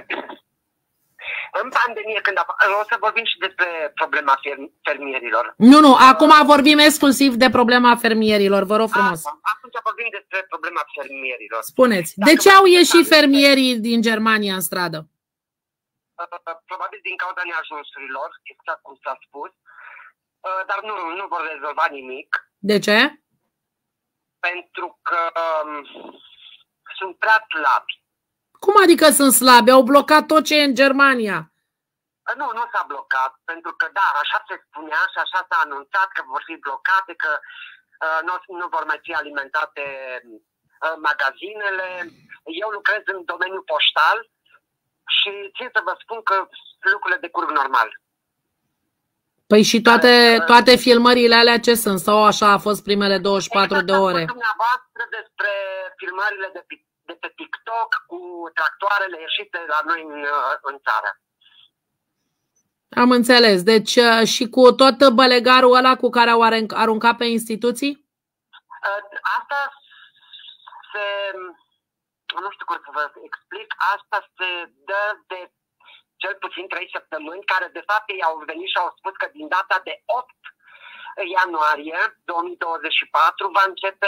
în pandemie, o să vorbim și despre problema fermierilor. Nu, acum vorbim exclusiv de problema fermierilor, vă rog frumos. Atunci vorbim despre problema fermierilor. Spuneți, de ce au ieșit fermierii din Germania în stradă? Probabil din cauza neajunsurilor, exact cum s-a spus, dar nu vor rezolva nimic. De ce? Pentru că sunt prea slabi. Cum adică sunt slabi? Au blocat tot ce e în Germania. Nu s-a blocat, pentru că da, așa se spunea și așa s-a anunțat că vor fi blocate, că nu vor mai fi alimentate magazinele. Eu lucrez în domeniul poștal și țin să vă spun că lucrurile decurg normal. Păi și toate filmările alea ce sunt? Sau așa a fost primele 24 de ore? Dumneavoastră despre filmările de pe TikTok cu tractoarele ieșite la noi în țară. Am înțeles. Deci și cu tot bălegarul ăla cu care au aruncat pe instituții? Asta nu știu cum să vă explic, asta se dă de cel puțin 3 săptămâni, care de fapt ei au venit și au spus că din data de 8 ianuarie 2024 va începe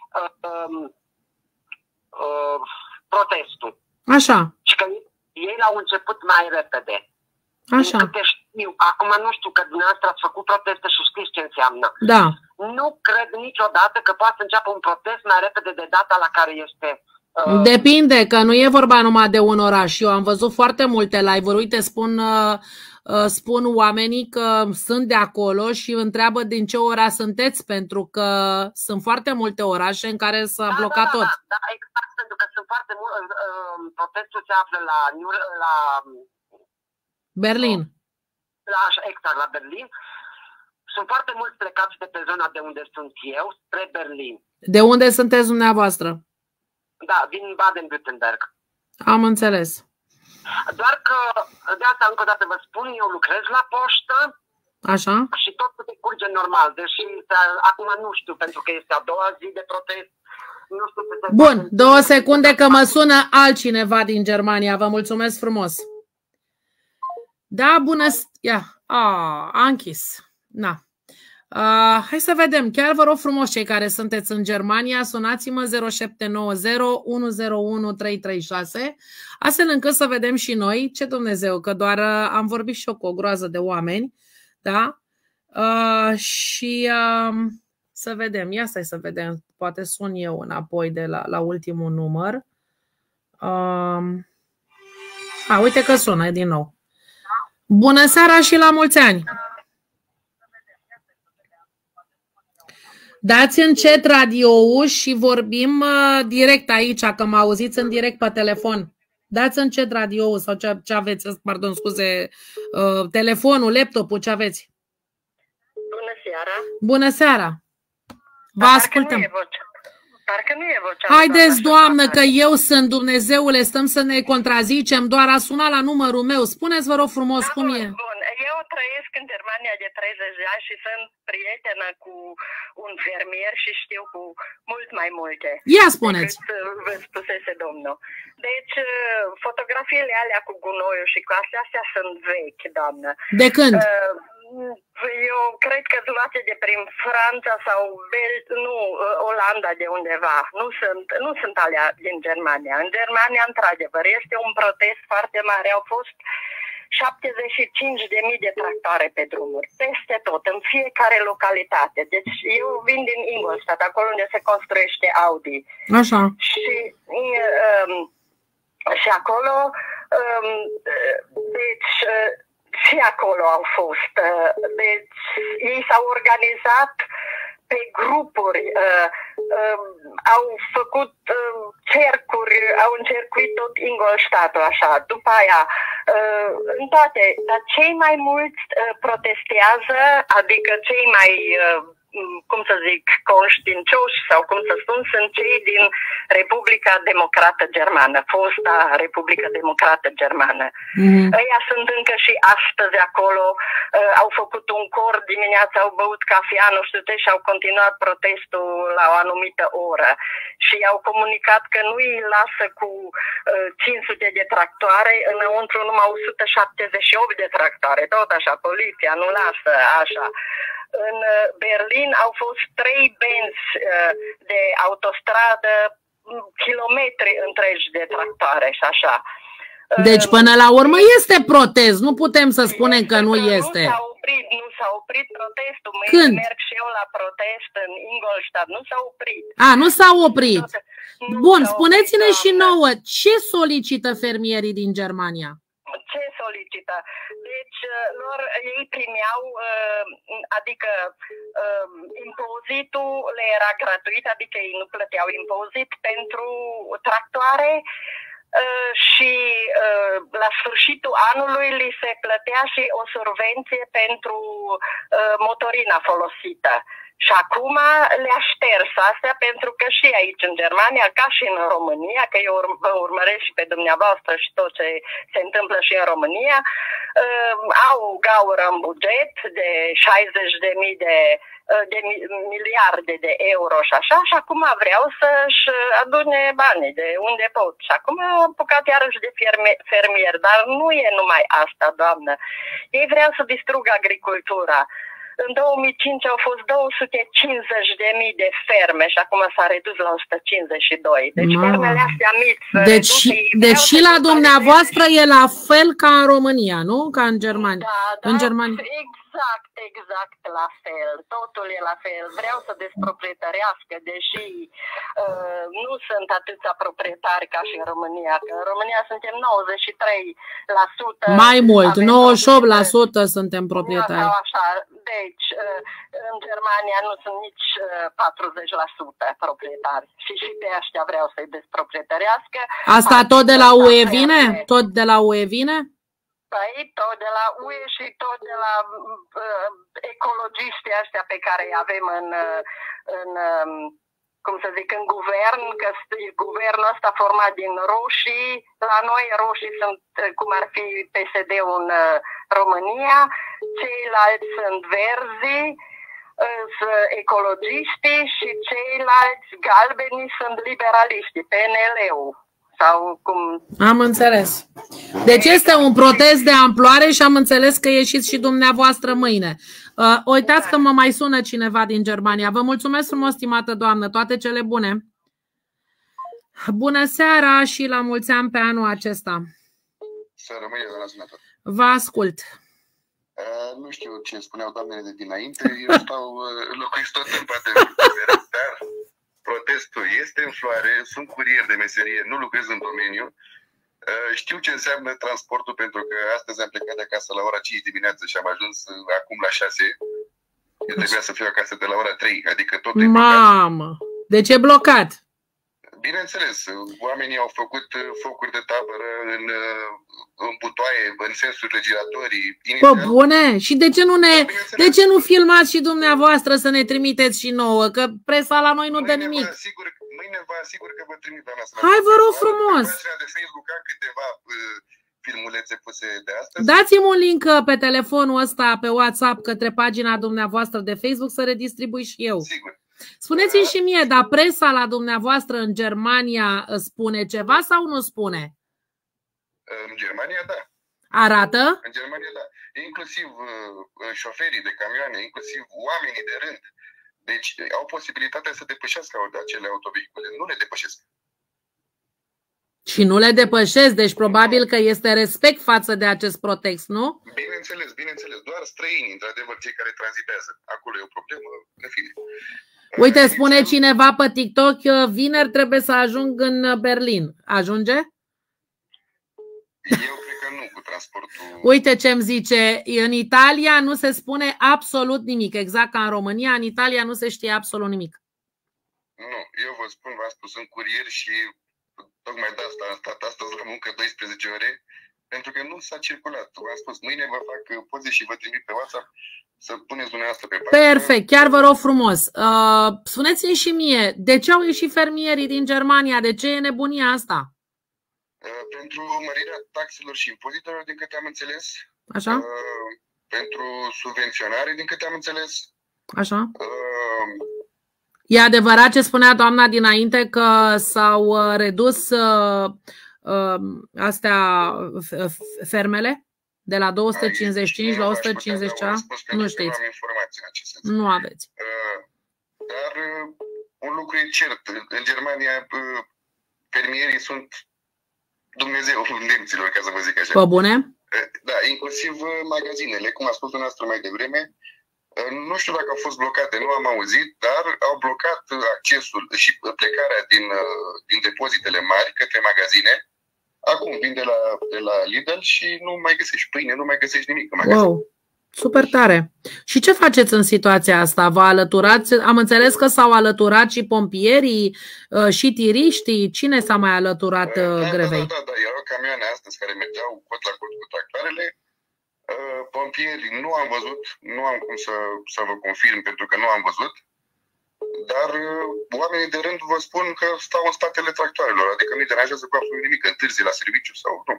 protestul. Așa. Și că ei l-au început mai repede. Așa. Acum nu știu că dumneavoastră ați făcut proteste și știți ce înseamnă. Da. Nu cred niciodată că poate să înceapă un protest mai repede de data la care este. Depinde, că nu e vorba numai de un oraș. Eu am văzut foarte multe live-uri. Uite, spun oamenii că sunt de acolo și întreabă din ce oraș sunteți, pentru că sunt foarte multe orașe în care s-a blocat tot. Da, exact, pentru că sunt foarte multe. Protestul se află la Berlin. Exact, la Berlin. Sunt foarte mulți plecați de pe zona de unde sunt eu, spre Berlin. De unde sunteți dumneavoastră? Da, din Baden-Württemberg. Am înțeles. Doar că, de asta încă o dată vă spun, eu lucrez la poștă. Așa. Și totul decurge normal, deși acum nu știu, pentru că este a doua zi de protest. Nu știu ce se Bun, 2 secunde că mă sună altcineva din Germania. Vă mulțumesc frumos. Da, bună... a închis. Na. Hai să vedem. Chiar vă rog frumos, cei care sunteți în Germania, sunați-mă 0790 101 336, astfel încât să vedem și noi, ce Dumnezeu, că doar am vorbit și eu cu o groază de oameni, da? Și să vedem, ia stai să vedem, poate sun eu înapoi de la ultimul număr. Uite că sună din nou. Bună seara și la mulți ani! Dați încet radio-ul și vorbim direct aici, că mă auziți în direct pe telefon. Dați încet radio-ul sau ce aveți, pardon, scuze, telefonul, laptopul, ce aveți? Bună seara! Bună seara! Vă ascultăm. Parcă nu e vocea. Haideți, doamnă, că eu sunt, Dumnezeule, stăm să ne contrazicem, doar a sunat la numărul meu. Spuneți, vă rog frumos, cum e? Bun, eu trăiesc în Germania de 30 de ani și sunt prietenă cu un fermier și știu cu mult mai multe. Ia spuneți! Decât vă spusese domnul. Deci, fotografiile alea cu gunoiul și cu astea sunt vechi, doamnă. De când? Eu cred că luate de prin Franța sau Olanda de undeva. Nu sunt alea din Germania. În Germania, într-adevăr, este un protest foarte mare. Au fost 75.000 de tractoare pe drumuri, peste tot, în fiecare localitate. Deci eu vin din Ingolstadt, acolo unde se construiește Audi. Așa. Și acolo, deci, și acolo au fost. Deci, ei s-au organizat pe grupuri, au făcut cercuri, au încercuit tot Ingolstadtul așa. După aia, în toate, dar cei mai mulți protestează, adică cei mai cum să zic, conștiincioși sau cum să spun, sunt cei din Republica Democrată Germană, fosta Republica Democrată Germană. Ăia sunt încă și astăzi acolo, au făcut un cor dimineața, au băut cafea, nu știu ce, și au continuat protestul la o anumită oră. Și au comunicat că nu îi lasă cu 500 de tractoare, înăuntru numai 178 de tractoare, tot așa, poliția nu lasă, așa. În Berlin au fost 3 benzi de autostradă, kilometri întregi de tractoare și așa. Deci până la urmă este protest, nu putem să spunem că nu este. Nu s-a oprit protestul. Când? Merg și eu la protest în Ingolstadt, nu s-a oprit. Nu s-a oprit. Bun, spuneți-ne și nouă, ce solicită fermierii din Germania? Ce solicită? Deci, ei primeau, adică impozitul le era gratuit, adică ei nu plăteau impozit pentru tractoare și la sfârșitul anului li se plătea și o subvenție pentru motorina folosită. Și acum le-a șters astea pentru că și aici în Germania, ca și în România, că eu vă urmăresc și pe dumneavoastră și tot ce se întâmplă și în România, au gaură în buget de 60.000 de miliarde de euro și așa, și acum vreau să-și adune banii de unde pot. Și acum au apucat iarăși de fermier, dar nu e numai asta, doamnă. Ei vreau să distrugă agricultura. În 2005 au fost 250.000 de ferme și acum s-a redus la 152. Deci fermele astea mici. Deci și la dumneavoastră e la fel ca în România, nu? Ca în Germania. Da, în Germania. Exact la fel. Totul e la fel. Vreau să desproprietărească, deși nu sunt atâția proprietari ca și în România. Că în România suntem 93%. Mai mult, 98% suntem proprietari. Așa. Deci, în Germania nu sunt nici 40% proprietari. Și pe ăștia vreau să-i desproprietărească. Asta tot de la UE vine? Tot de la UE vine? Păi, tot de la UE și tot de la ecologiștii ăștia pe care îi avem în cum să zic, în guvern, că guvernul ăsta format din roșii, la noi roșii sunt cum ar fi PSD-ul în România, ceilalți sunt verzii, sunt ecologiștii și ceilalți galbenii sunt liberaliștii, PNL-ul. Sau cum... Am înțeles. Deci este un protest de amploare și am înțeles că ieșiți și dumneavoastră mâine. Uitați că mă mai sună cineva din Germania. Vă mulțumesc frumos, stimată doamnă. Toate cele bune. Bună seara și la mulți ani pe anul acesta. Să rămâne, doamna senator. Vă ascult. Nu știu ce spuneau doamnele de dinainte. Eu locuiesc tot în partea dar protestul este în floare, sunt curier de meserie, nu lucrez în domeniu. Știu ce înseamnă transportul pentru că astăzi am plecat de acasă la ora 5 dimineață și am ajuns acum la 6. Eu trebuia să fiu acasă de la ora 3, adică totul e blocat. Mamă! Deci e blocat. Bineînțeles, oamenii au făcut focuri de tabără în butoaie, în sensuri giratorii. Pă, bune? Și de ce nu filmați și dumneavoastră să ne trimiteți și nouă? Că presa la noi nu dă nimic. Mâine vă asigur că vă trimit, doamna. Hai, vă rog frumos! Pe pagina de Facebook am câteva filmulețe puse de astăzi. Dați-mi un link pe telefonul ăsta, pe WhatsApp, către pagina dumneavoastră de Facebook să redistribui și eu. Sigur. Spuneți-mi și mie, dar presa la dumneavoastră în Germania spune ceva sau nu spune? În Germania, da. Arată? În Germania, da. Inclusiv șoferii de camioane, inclusiv oamenii de rând. Deci au posibilitatea să depășească acele autovehicule. Nu le depășesc. Și nu le depășesc, deci probabil că este respect față de acest protext, nu? Bineînțeles, bineînțeles. Doar străinii, într-adevăr, cei care tranzitează. Acolo e o problemă, în fine. Uite, spune cineva pe TikTok, vineri trebuie să ajung în Berlin. Ajunge? Eu cred că nu cu transportul. Uite ce îmi zice, în Italia nu se spune absolut nimic. Exact ca în România, în Italia nu se știe absolut nimic. Nu, eu vă spun, v-am spus, sunt curier și tocmai de asta am stat astăzi la muncă 12 ore, pentru că nu s-a circulat. V-am spus, mâine vă fac poze și vă trimit pe WhatsApp să puneți dumneavoastră pe pagină. Perfect, chiar vă rog frumos. Spuneți-mi și mie, de ce au ieșit fermierii din Germania? De ce e nebunia asta? Pentru mărirea taxelor și impozitelor, din câte am înțeles. Așa? Pentru subvenționare, din câte am înțeles. Așa? E adevărat ce spunea doamna dinainte, că s-au redus astea fermele de la 255 la 150? Nu știți. Nu am informații în acest sens. Nu aveți. Dar un lucru e cert. În Germania fermierii sunt Dumnezeu nemților, ca să vă zic așa. Pe bune? Da, inclusiv magazinele, cum a spus dumneavoastră mai devreme. Nu știu dacă au fost blocate, nu am auzit, dar au blocat accesul și plecarea din depozitele mari către magazine. Acum vin de la Lidl și nu mai găsești pâine, nu mai găsești nimic în magazin. Wow, super tare! Și ce faceți în situația asta? Vă alăturați? Am înțeles că s-au alăturat și pompierii, și tiriștii. Cine s-a mai alăturat grevei? Da, erau camioane astăzi care mergeau cot la cot cu tractoarele. Pompieri nu am văzut, nu am cum să vă confirm pentru că nu am văzut, dar oamenii de rând vă spun că stau în spatele tractoarelor, adică nu-i deranjează cu absolut nimic, întârzi la serviciu sau nu.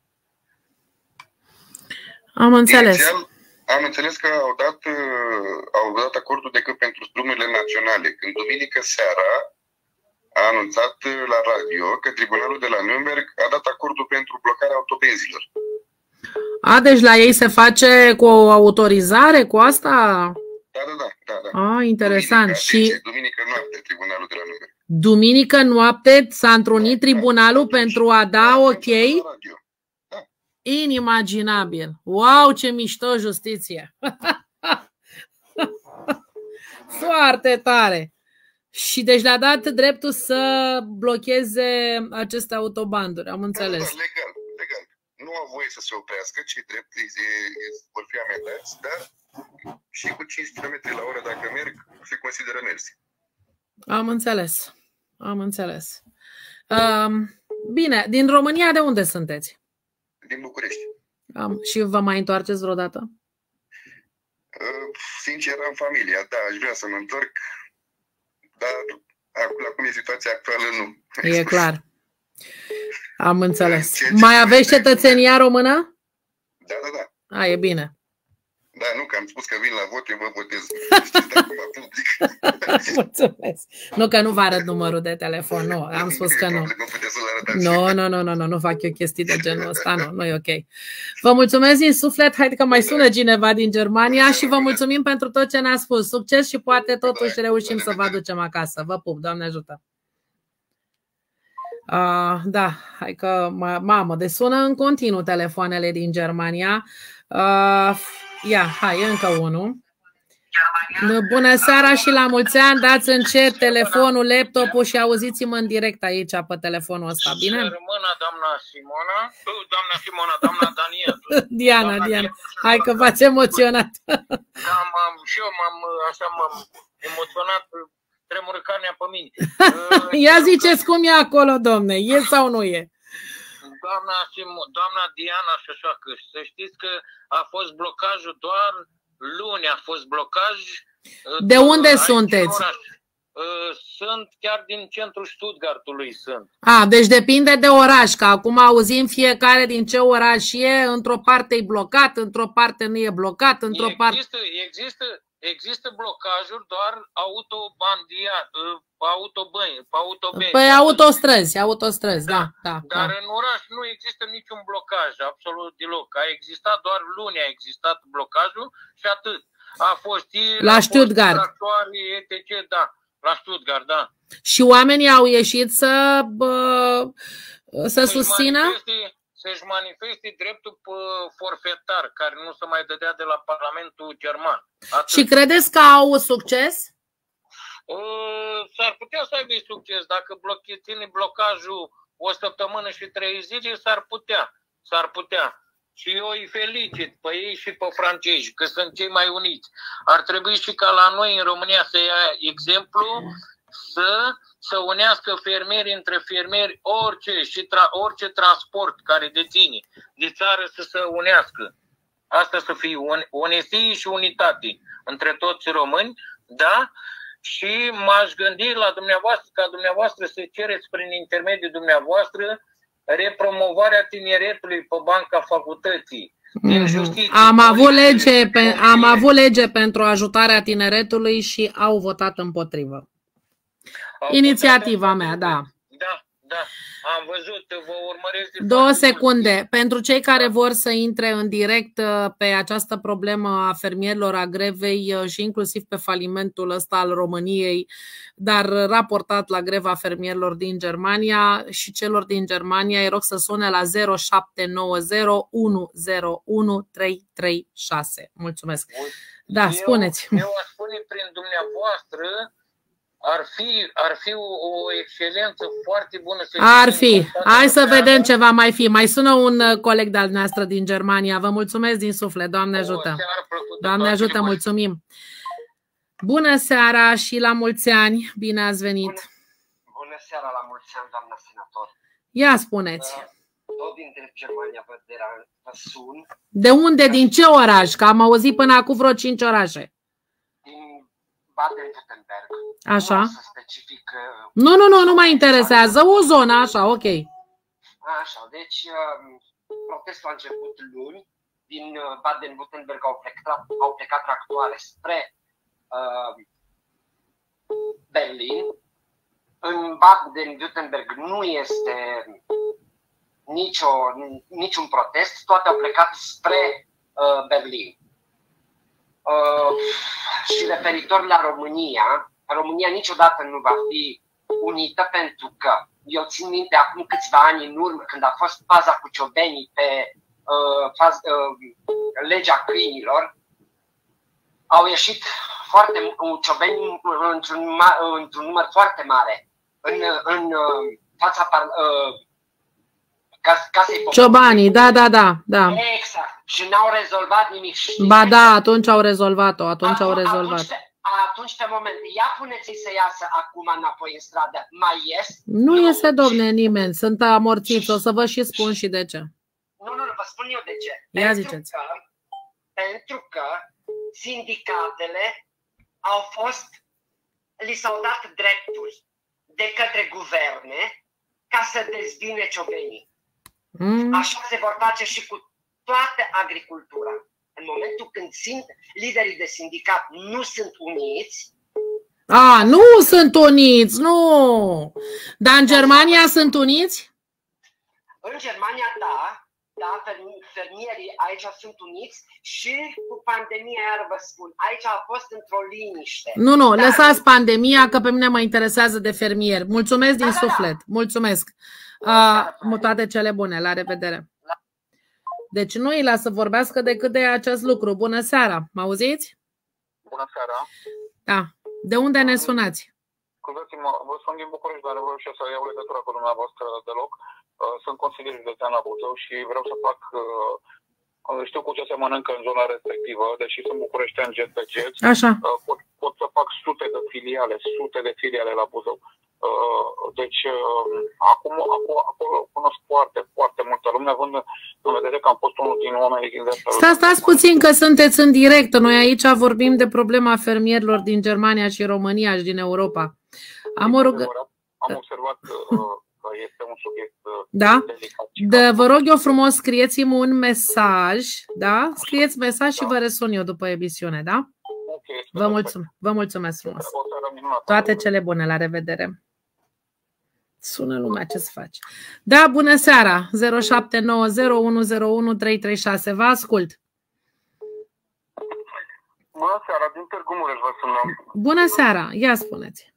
Am înțeles. Inițial, am înțeles că au dat acordul decât pentru drumurile naționale, când duminică seara a anunțat la radio că tribunalul de la Nürnberg a dat acordul pentru blocarea autobenzilor. Deci la ei se face cu o autorizare cu asta? Da. Interesant. Duminică noapte, tribunalul de la Nürnberg. Duminică noapte s-a întrunit tribunalul pentru a da ok? Da. Inimaginabil. Wow, ce mișto justiție! Foarte tare! Și deci le-a dat dreptul să blocheze aceste autobanduri, am înțeles. Da, legal. Nu au voie să se oprească, cei drept vor fi amendați, dar și cu 5 km la oră dacă merg, se consideră mersi. Am înțeles. Bine, din România de unde sunteți? Din București. Și vă mai întoarceți vreodată? Sincer, am familia, da, aș vrea să mă întorc, dar acum e situația actuală, nu. E clar. Am înțeles. Mai aveți cetățenia română? Da. E bine. Da, nu, că am spus că vin la vot, eu vă votez. Mulțumesc. Nu că nu vă arăt numărul de telefon, nu. Am spus că nu. Nu fac eu chestii de genul ăsta, nu e ok. Vă mulțumesc din suflet, haide că mai sună cineva din Germania și vă mulțumim pentru tot ce ne-a spus. Succes și poate totuși reușim să vă aducem acasă. Vă pup, Doamne ajută. Da, hai că, mamă, de sună în continuu telefoanele din Germania. Hai, încă unul. Bună seara și la mulți ani, dați încet telefonul, laptopul și auziți-mă în direct aici pe telefonul ăsta, bine? Rămână, doamna Daniela. Diana, hai că v-ați emoționat. Da, și eu m-am emoționat, tremură carnea pe mine. Ia ziceți cum e acolo, domne, e sau nu e? Doamna Diana Șoșoacă, să știți că a fost blocajul doar luni, a fost blocaj. De unde sunteți? Sunt chiar din centrul Stuttgartului sunt. Deci depinde de oraș, că acum auzim fiecare din ce oraș e, într-o parte e blocat, într-o parte nu e blocat, într-o parte... Există blocajuri doar autobeni. Păi autostrăzi, da. Dar în oraș nu există niciun blocaj, absolut deloc. A existat doar luni, a existat blocajul și atât. A fost la Stuttgart. etc., da. La Stuttgart, da. Și oamenii au ieșit să susțină? Să-și manifeste dreptul forfetar, care nu se mai dădea de la Parlamentul German. Atât. Și credeți că au succes? S-ar putea să aibă succes. Dacă ține blocajul o săptămână și 3 zile, s-ar putea. Și eu îi felicit pe ei și pe francezi, că sunt cei mai uniți. Ar trebui și ca la noi în România să ia exemplu, să unească fermieri între fermieri, orice transport care deține de țară să se unească. Asta să fie onestie și unitate între toți români, da? Și m-aș gândi la dumneavoastră, ca dumneavoastră să cereți prin intermediul dumneavoastră repromovarea tineretului pe banca facultății. Am avut lege pentru ajutarea tineretului și au votat împotrivă. Inițiativa mea, da. Da, am văzut, vă urmăresc. 2 secunde. Pentru cei care vor să intre în direct pe această problemă a fermierilor, a grevei și inclusiv pe falimentul ăsta al României, dar raportat la greva fermierilor din Germania și celor din Germania, îi rog să sune la 0790 101 336. Mulțumesc. Da, spuneți. Eu aș spune prin dumneavoastră, ar fi o excelență foarte bună. Ar fi. Hai să vedem ce va mai fi. Mai sună un coleg de-al noastră din Germania. Vă mulțumesc din suflet. Doamne ajută. Doamne ajută, mulțumim. Bună seara și la mulți ani. Bine ați venit. Bună seara, la mulți ani, doamna senator. Ia spuneți. Tot din Germania vă sun. De unde? Din ce oraș? Că am auzit până acum vreo 5 orașe. Baden-Württemberg. Așa. Să specific. Nu mă interesează. O zonă, așa, ok. Așa, deci protestul a început luni. Din Baden-Württemberg au plecat tractoare spre Berlin. În Baden-Württemberg nu este niciun protest. Toate au plecat spre Berlin. Și referitor la România niciodată nu va fi unită, pentru că eu țin minte acum câțiva ani în urmă, când a fost faza cu ciobenii pe legea câinilor, au ieșit ciobeni într-un număr foarte mare în fața casei poporului. Ciobanii, da. Exact. Și n-au rezolvat nimic. Ba da, atunci au rezolvat-o. Atunci, pe moment, puneți-i să iasă acum înapoi în stradă. Mai ies? Nu iese, domne, nimeni. Sunt amorțiți. O să vă și spun și de ce. Nu, vă spun eu de ce. Ia ziceți. Pentru că sindicatele li s-au dat drepturi de către guverne ca să dezbine ciobenii. Așa se vor face și cu toată agricultura. În momentul când liderii de sindicat nu sunt uniți. Nu sunt uniți, nu. Dar în Germania sunt uniți? În Germania, da, fermierii aici sunt uniți și cu pandemia, iar vă spun, aici a fost într-o liniște. Nu, lăsați pandemia, că pe mine mă interesează de fermieri. Mulțumesc din suflet, mulțumesc. Toate cele bune, la revedere. Deci nu îi las să vorbească decât de acest lucru. Bună seara, mă auziți? Bună seara. Da, de unde ne sunați? Scuzați-mă, vă sun din București, dar nu vreau și să iau legătura cu dumneavoastră deloc. Sunt consilier județean la Buzău și vreau să fac, știu cu ce se mănâncă în zona respectivă, deși sunt bucureștean jet pe jet. Așa. Pot să fac sute de filiale la Buzău. Deci acum cunosc foarte multă lume, având în vedere că am fost unul din oamenii din asta. Stați puțin că sunteți în direct. Noi aici vorbim de problema fermierilor din Germania și România și din Europa. Am observat că este un subiect delicat. Vă rog eu frumos, scrieți-mi un mesaj, da? Scrieți mesaj și vă răsun eu după emisiune, da? Okay, vă mulțumesc frumos. Toate cele bune, la revedere. Sună lumea, ce să faci? Da, bună seara. 0790101336. Vă ascult. Bună seara, din Târgu Mureș vă sunăm. Bună seara, ia spuneți.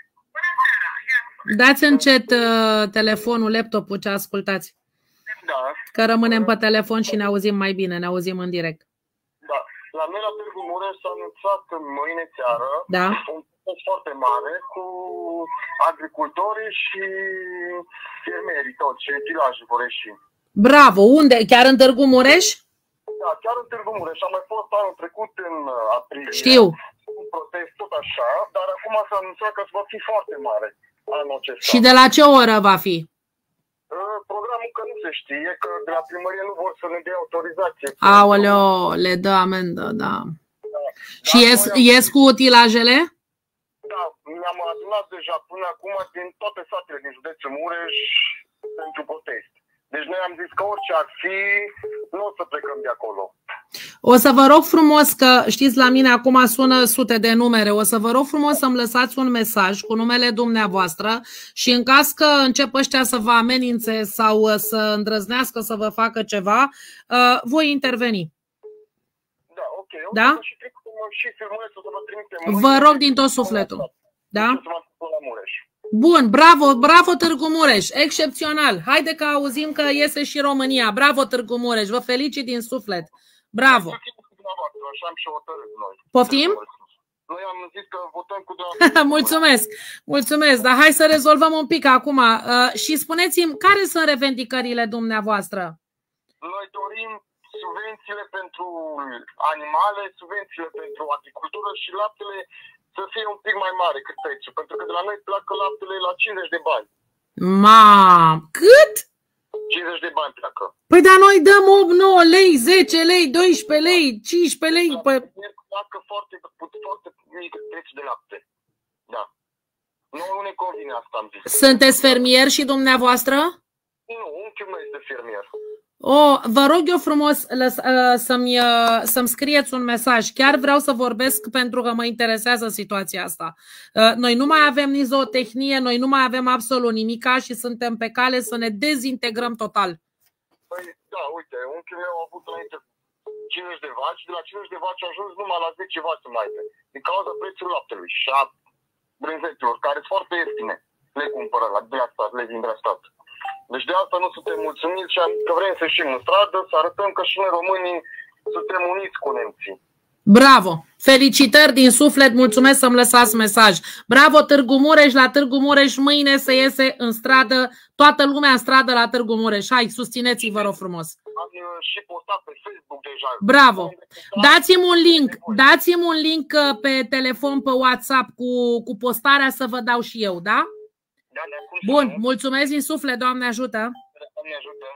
Dați încet telefonul, laptopul, ce ascultați. Da. Că rămânem pe telefon și ne auzim mai bine, ne auzim în direct. Da. La noi la Târgu Mureș s-a anunțat mâine seară un proces foarte mare cu agricultorii și fermierii toți, și utilaje vor ieși. Bravo! Unde? Chiar în Târgu Mureș? Da, chiar în Târgu Mureș. Am mai fost anul trecut în aprilie. Știu. Un protest tot așa, dar acum s-a anunțat că va fi foarte mare anul acesta. Și de la ce oră va fi? Programul că nu se știe, că de la primărie nu vor să ne dea autorizație. Aoleo, le dă amendă, da. Și ies cu utilajele? Da, ne-am adunat deja până acum din toate satele din județul Mureș pentru protest. Deci noi am zis că orice ar fi, nu o să plecăm de acolo. O să vă rog frumos că, știți, la mine acum sună sute de numere, o să vă rog frumos să-mi lăsați un mesaj cu numele dumneavoastră și în caz că încep ăștia să vă amenințe sau să îndrăznească să vă facă ceva, voi interveni. Da, ok. Da? Vă rog din tot sufletul. Da? Bun, bravo, bravo Târgu Mureș, excepțional. Haide că auzim că iese și România. Bravo Târgu Mureș, vă felicit din suflet. Bravo. Poftim? Noi am zis că votăm cu dumneavoastră. Mulțumesc, mulțumesc, dar hai să rezolvăm un pic acum. Și spuneți-mi, care sunt revendicările dumneavoastră? Noi dorim subvențiile pentru animale, subvențiile pentru agricultură și laptele să fie un pic mai mare cât prețul, pentru că de la noi pleacă laptele la 50 de bani. Cât? 50 de bani pleacă. Păi dar noi dăm 8, 9 lei, 10 lei, 12 lei, 15 lei. Pleacă foarte mic prețul de lapte. Da. Nu ne convine asta, am zis. Sunteți fermier și dumneavoastră? Nu, unchiul meu este fermier. Vă rog eu frumos să-mi scrieți un mesaj. Chiar vreau să vorbesc pentru că mă interesează situația asta. Noi nu mai avem nici zootehnie, noi nu mai avem absolut nimica și suntem pe cale să ne dezintegrăm total. Păi, da, uite, unchiul meu a avut înainte 50 de vaci, de la 50 de vaci a ajuns numai la 10 vaci mai pe. Din cauza prețului laptelui și a brânzetelor, care sunt foarte ieftine. Le cumpără de la stat, le vin de la stat. Deci de asta nu suntem mulțumiți și că vrem să ieșim în stradă, să arătăm că și noi românii suntem uniți cu nemții. Bravo! Felicitări din suflet, mulțumesc să-mi lăsați mesaj. Bravo Târgu Mureș, la Târgu Mureș mâine se iese în stradă, toată lumea în stradă la Târgu Mureș. Hai, susțineți-vă, rog frumos. Am și postat pe Facebook deja. Bravo! Dați-mi un link pe telefon, pe WhatsApp cu postarea să vă dau și eu, da? Bun, mulțumesc din suflet, Doamne ajută! Doamne ajută!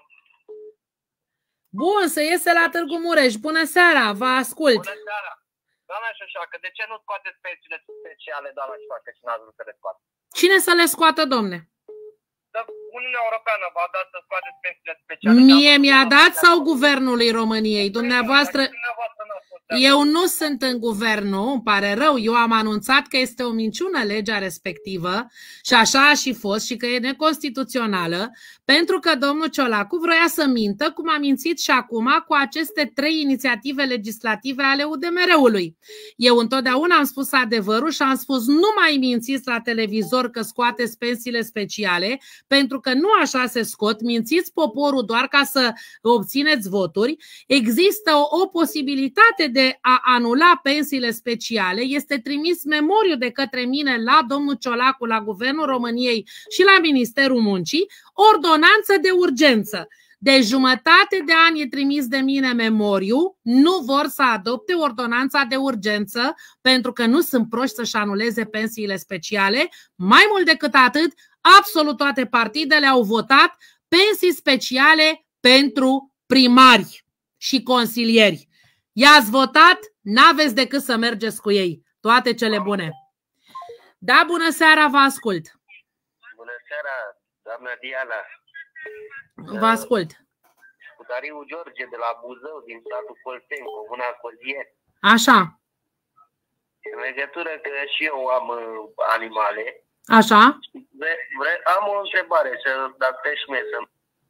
Bun, să iese la Târgu Mureș. Bună seara, vă ascult! Bună seara! Doamna Șoșoacă, de ce nu scoateți pensiile speciale, doamna Șoșoacă, și n-ați vrut să le scoate? Cine să le scoată, domne? Uniunea Europeană v-a dat să scoateți pensiile speciale. Mie mi-a dat sau Guvernului României? Dumneavoastră... Eu nu sunt în guvernul, îmi pare rău, eu am anunțat că este o minciună legea respectivă și așa a și fost și că e neconstituțională, pentru că domnul Ciolacu vroia să mintă, cum a mințit și acum cu aceste 3 inițiative legislative ale UDMR-ului. Eu întotdeauna am spus adevărul și am spus nu mai mințiți la televizor că scoateți pensiile speciale, pentru că nu așa se scot, mințiți poporul doar ca să obțineți voturi. Există o posibilitate de a anula pensiile speciale, este trimis memoriu de către mine la domnul Ciolacu, la Guvernul României și la Ministerul Muncii, ordonanță de urgență. De jumătate de an e trimis de mine memoriu, nu vor să adopte ordonanța de urgență pentru că nu sunt proști să-și anuleze pensiile speciale. Mai mult decât atât, absolut toate partidele au votat pensii speciale pentru primari și consilieri. I-ați votat, n-aveți decât să mergeți cu ei. Toate cele bune. Da, bună seara, vă ascult. Bună seara, doamna Diana. Vă ascult. Cu Dariu George de la Buzău, din satul Colțeni, Comuna Cozier. Așa. În legătură că și eu am animale. Așa. Am o întrebare, dacă și mie să...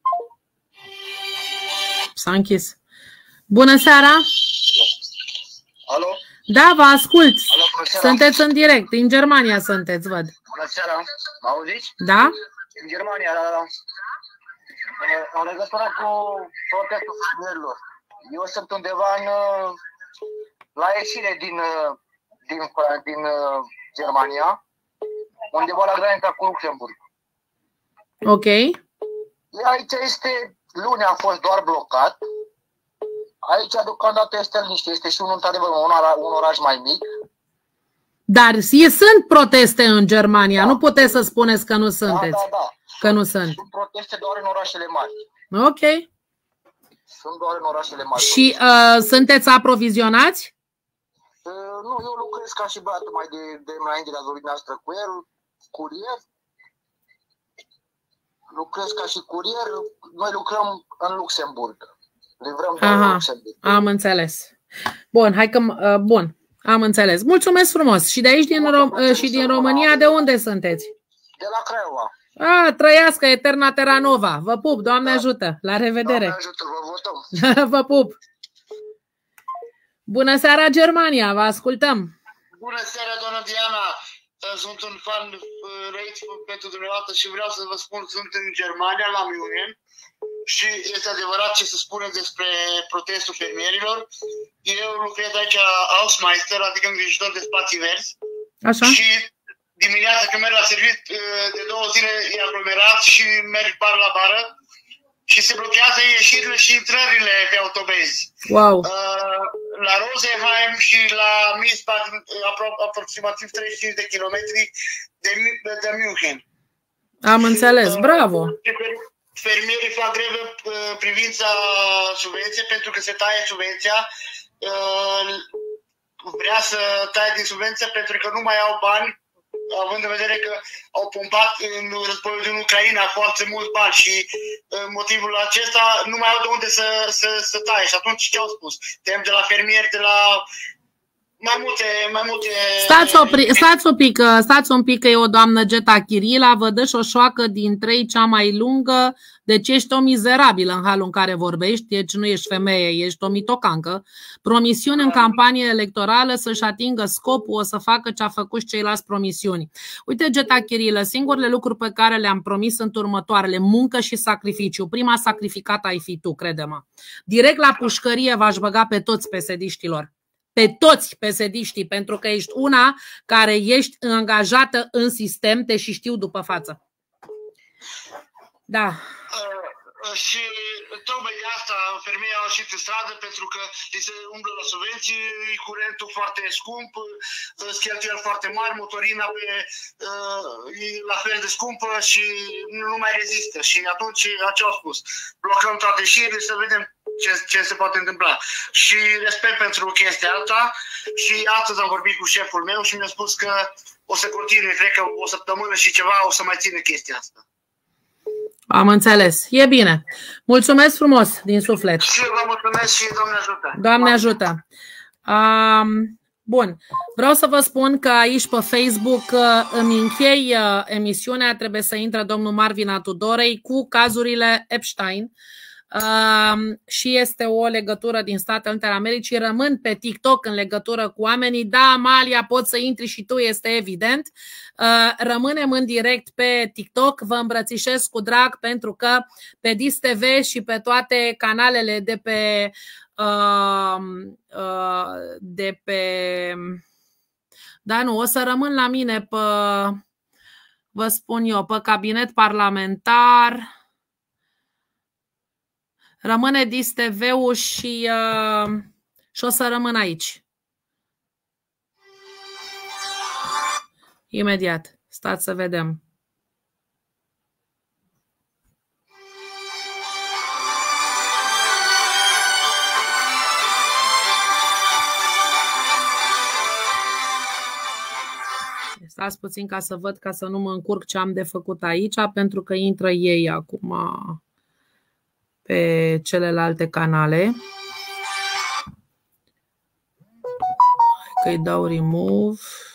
S-a închis. Bună seara. Alo? Da, vă ascult. Alo, sunteți în direct. În Germania sunteți, văd. Bună seara. Mă auziți? Da? În Germania, da. În legătură cu protestul fermierilor. Eu sunt undeva la ieșire din Germania, undeva la granița cu Luxemburg. Ok. Aici luni a fost doar blocat. Aici deocamdată este liniște. Este și într-adevăr un oraș mai mic. Dar sunt proteste în Germania. Da. Nu puteți să spuneți că nu sunteți. Da. Că nu sunt. Sunt proteste doar în orașele mari. Ok. Sunt doar în orașele mari. Și sunteți aprovizionați? Nu, eu lucrez ca și băiatul mai de înainte de a vorbi noastră cu el, curier. Lucrez ca și curier. Noi lucrăm în Luxemburg. Livrăm în Luxemburg. Am înțeles. Bun, bun. Am înțeles. Mulțumesc frumos. Și de aici, din România, de unde sunteți? De la Craiova. Trăiască Eterna Terranova. Vă pup, Doamne ajută. La revedere. Doamne ajută, vă votăm. Vă pup. Bună seara, Germania. Vă ascultăm. Bună seara, doamna Diana. Sunt un fan răit pentru dumneavoastră și vreau să vă spun, sunt în Germania, la München. Și este adevărat ce se spune despre protestul fermierilor. Eu lucrez aici Hausmeister, adică îngrijitor de spații verzi. Așa. Și dimineața când merg la serviciu, de 2 zile e aglomerat și merg bar la bară și se blochează ieșirile și intrările pe autobezi. Wow. La Rosenheim și la Miesbach, aproximativ 35 de kilometri de München. Am înțeles, bravo. Fermierii fac grevă privința subvenției pentru că se taie subvenția. Vrea să taie din subvenție pentru că nu mai au bani, având în vedere că au pompat în războiul din Ucraina foarte mulți bani și motivul acesta nu mai au de unde să taie. Și atunci ce au spus? Tem de la fermieri, de la mai multe... Stați un pic că e o doamnă Geta Chirila, vă dă și o șoacă din 3 cea mai lungă, deci ești o mizerabilă în halul în care vorbești, deci nu ești femeie, ești o mitocancă. Promisiuni în campanie electorală să-și atingă scopul, o să facă ce a făcut și ceilalți promisiuni. Uite, Geta Chirila, singurele lucruri pe care le-am promis sunt următoarele: muncă și sacrificiu. Prima sacrificată ai fi tu, crede-mă. Direct la pușcărie v-aș băga pe toți pesediștilor. Pe toți pesediștii, pentru că ești una care ești angajată în sistem, te și știu după față. Da. Și tocmai de asta femeia a ieșit în stradă, pentru că îi se umblă la subvenții, curentul foarte scump, cheltuieli foarte mari, motorina e la fel de scumpă și nu mai rezistă. Și atunci ce au spus? Blocăm toate șirile să vedem ce se poate întâmpla. Și respect pentru chestia asta și astăzi am vorbit cu șeful meu și mi-a spus că o să continue, cred că o săptămână și ceva o să mai țină chestia asta. Am înțeles. E bine. Mulțumesc frumos din suflet. Și eu vă mulțumesc și Doamne ajută. Doamne ajută. Bun. Vreau să vă spun că aici pe Facebook îmi închei emisiunea. Trebuie să intre domnul Marvin Tudorei cu cazurile Epstein. Și este o legătură din Statele Unite ale Americii. Rămân pe TikTok în legătură cu oamenii. Da, Amalia, poți să intri și tu, este evident. Rămânem în direct pe TikTok. Vă îmbrățișez cu drag pentru că pe DIS TV și pe toate canalele o să rămân la mine pe, vă spun eu, pe cabinet parlamentar. Rămâne DIS TV-ul și o să rămân aici. Imediat. Stați să vedem. Stați puțin ca să văd, ca să nu mă încurc ce am de făcut aici, pentru că intră ei acum pe celelalte canale. Că îi dau remove.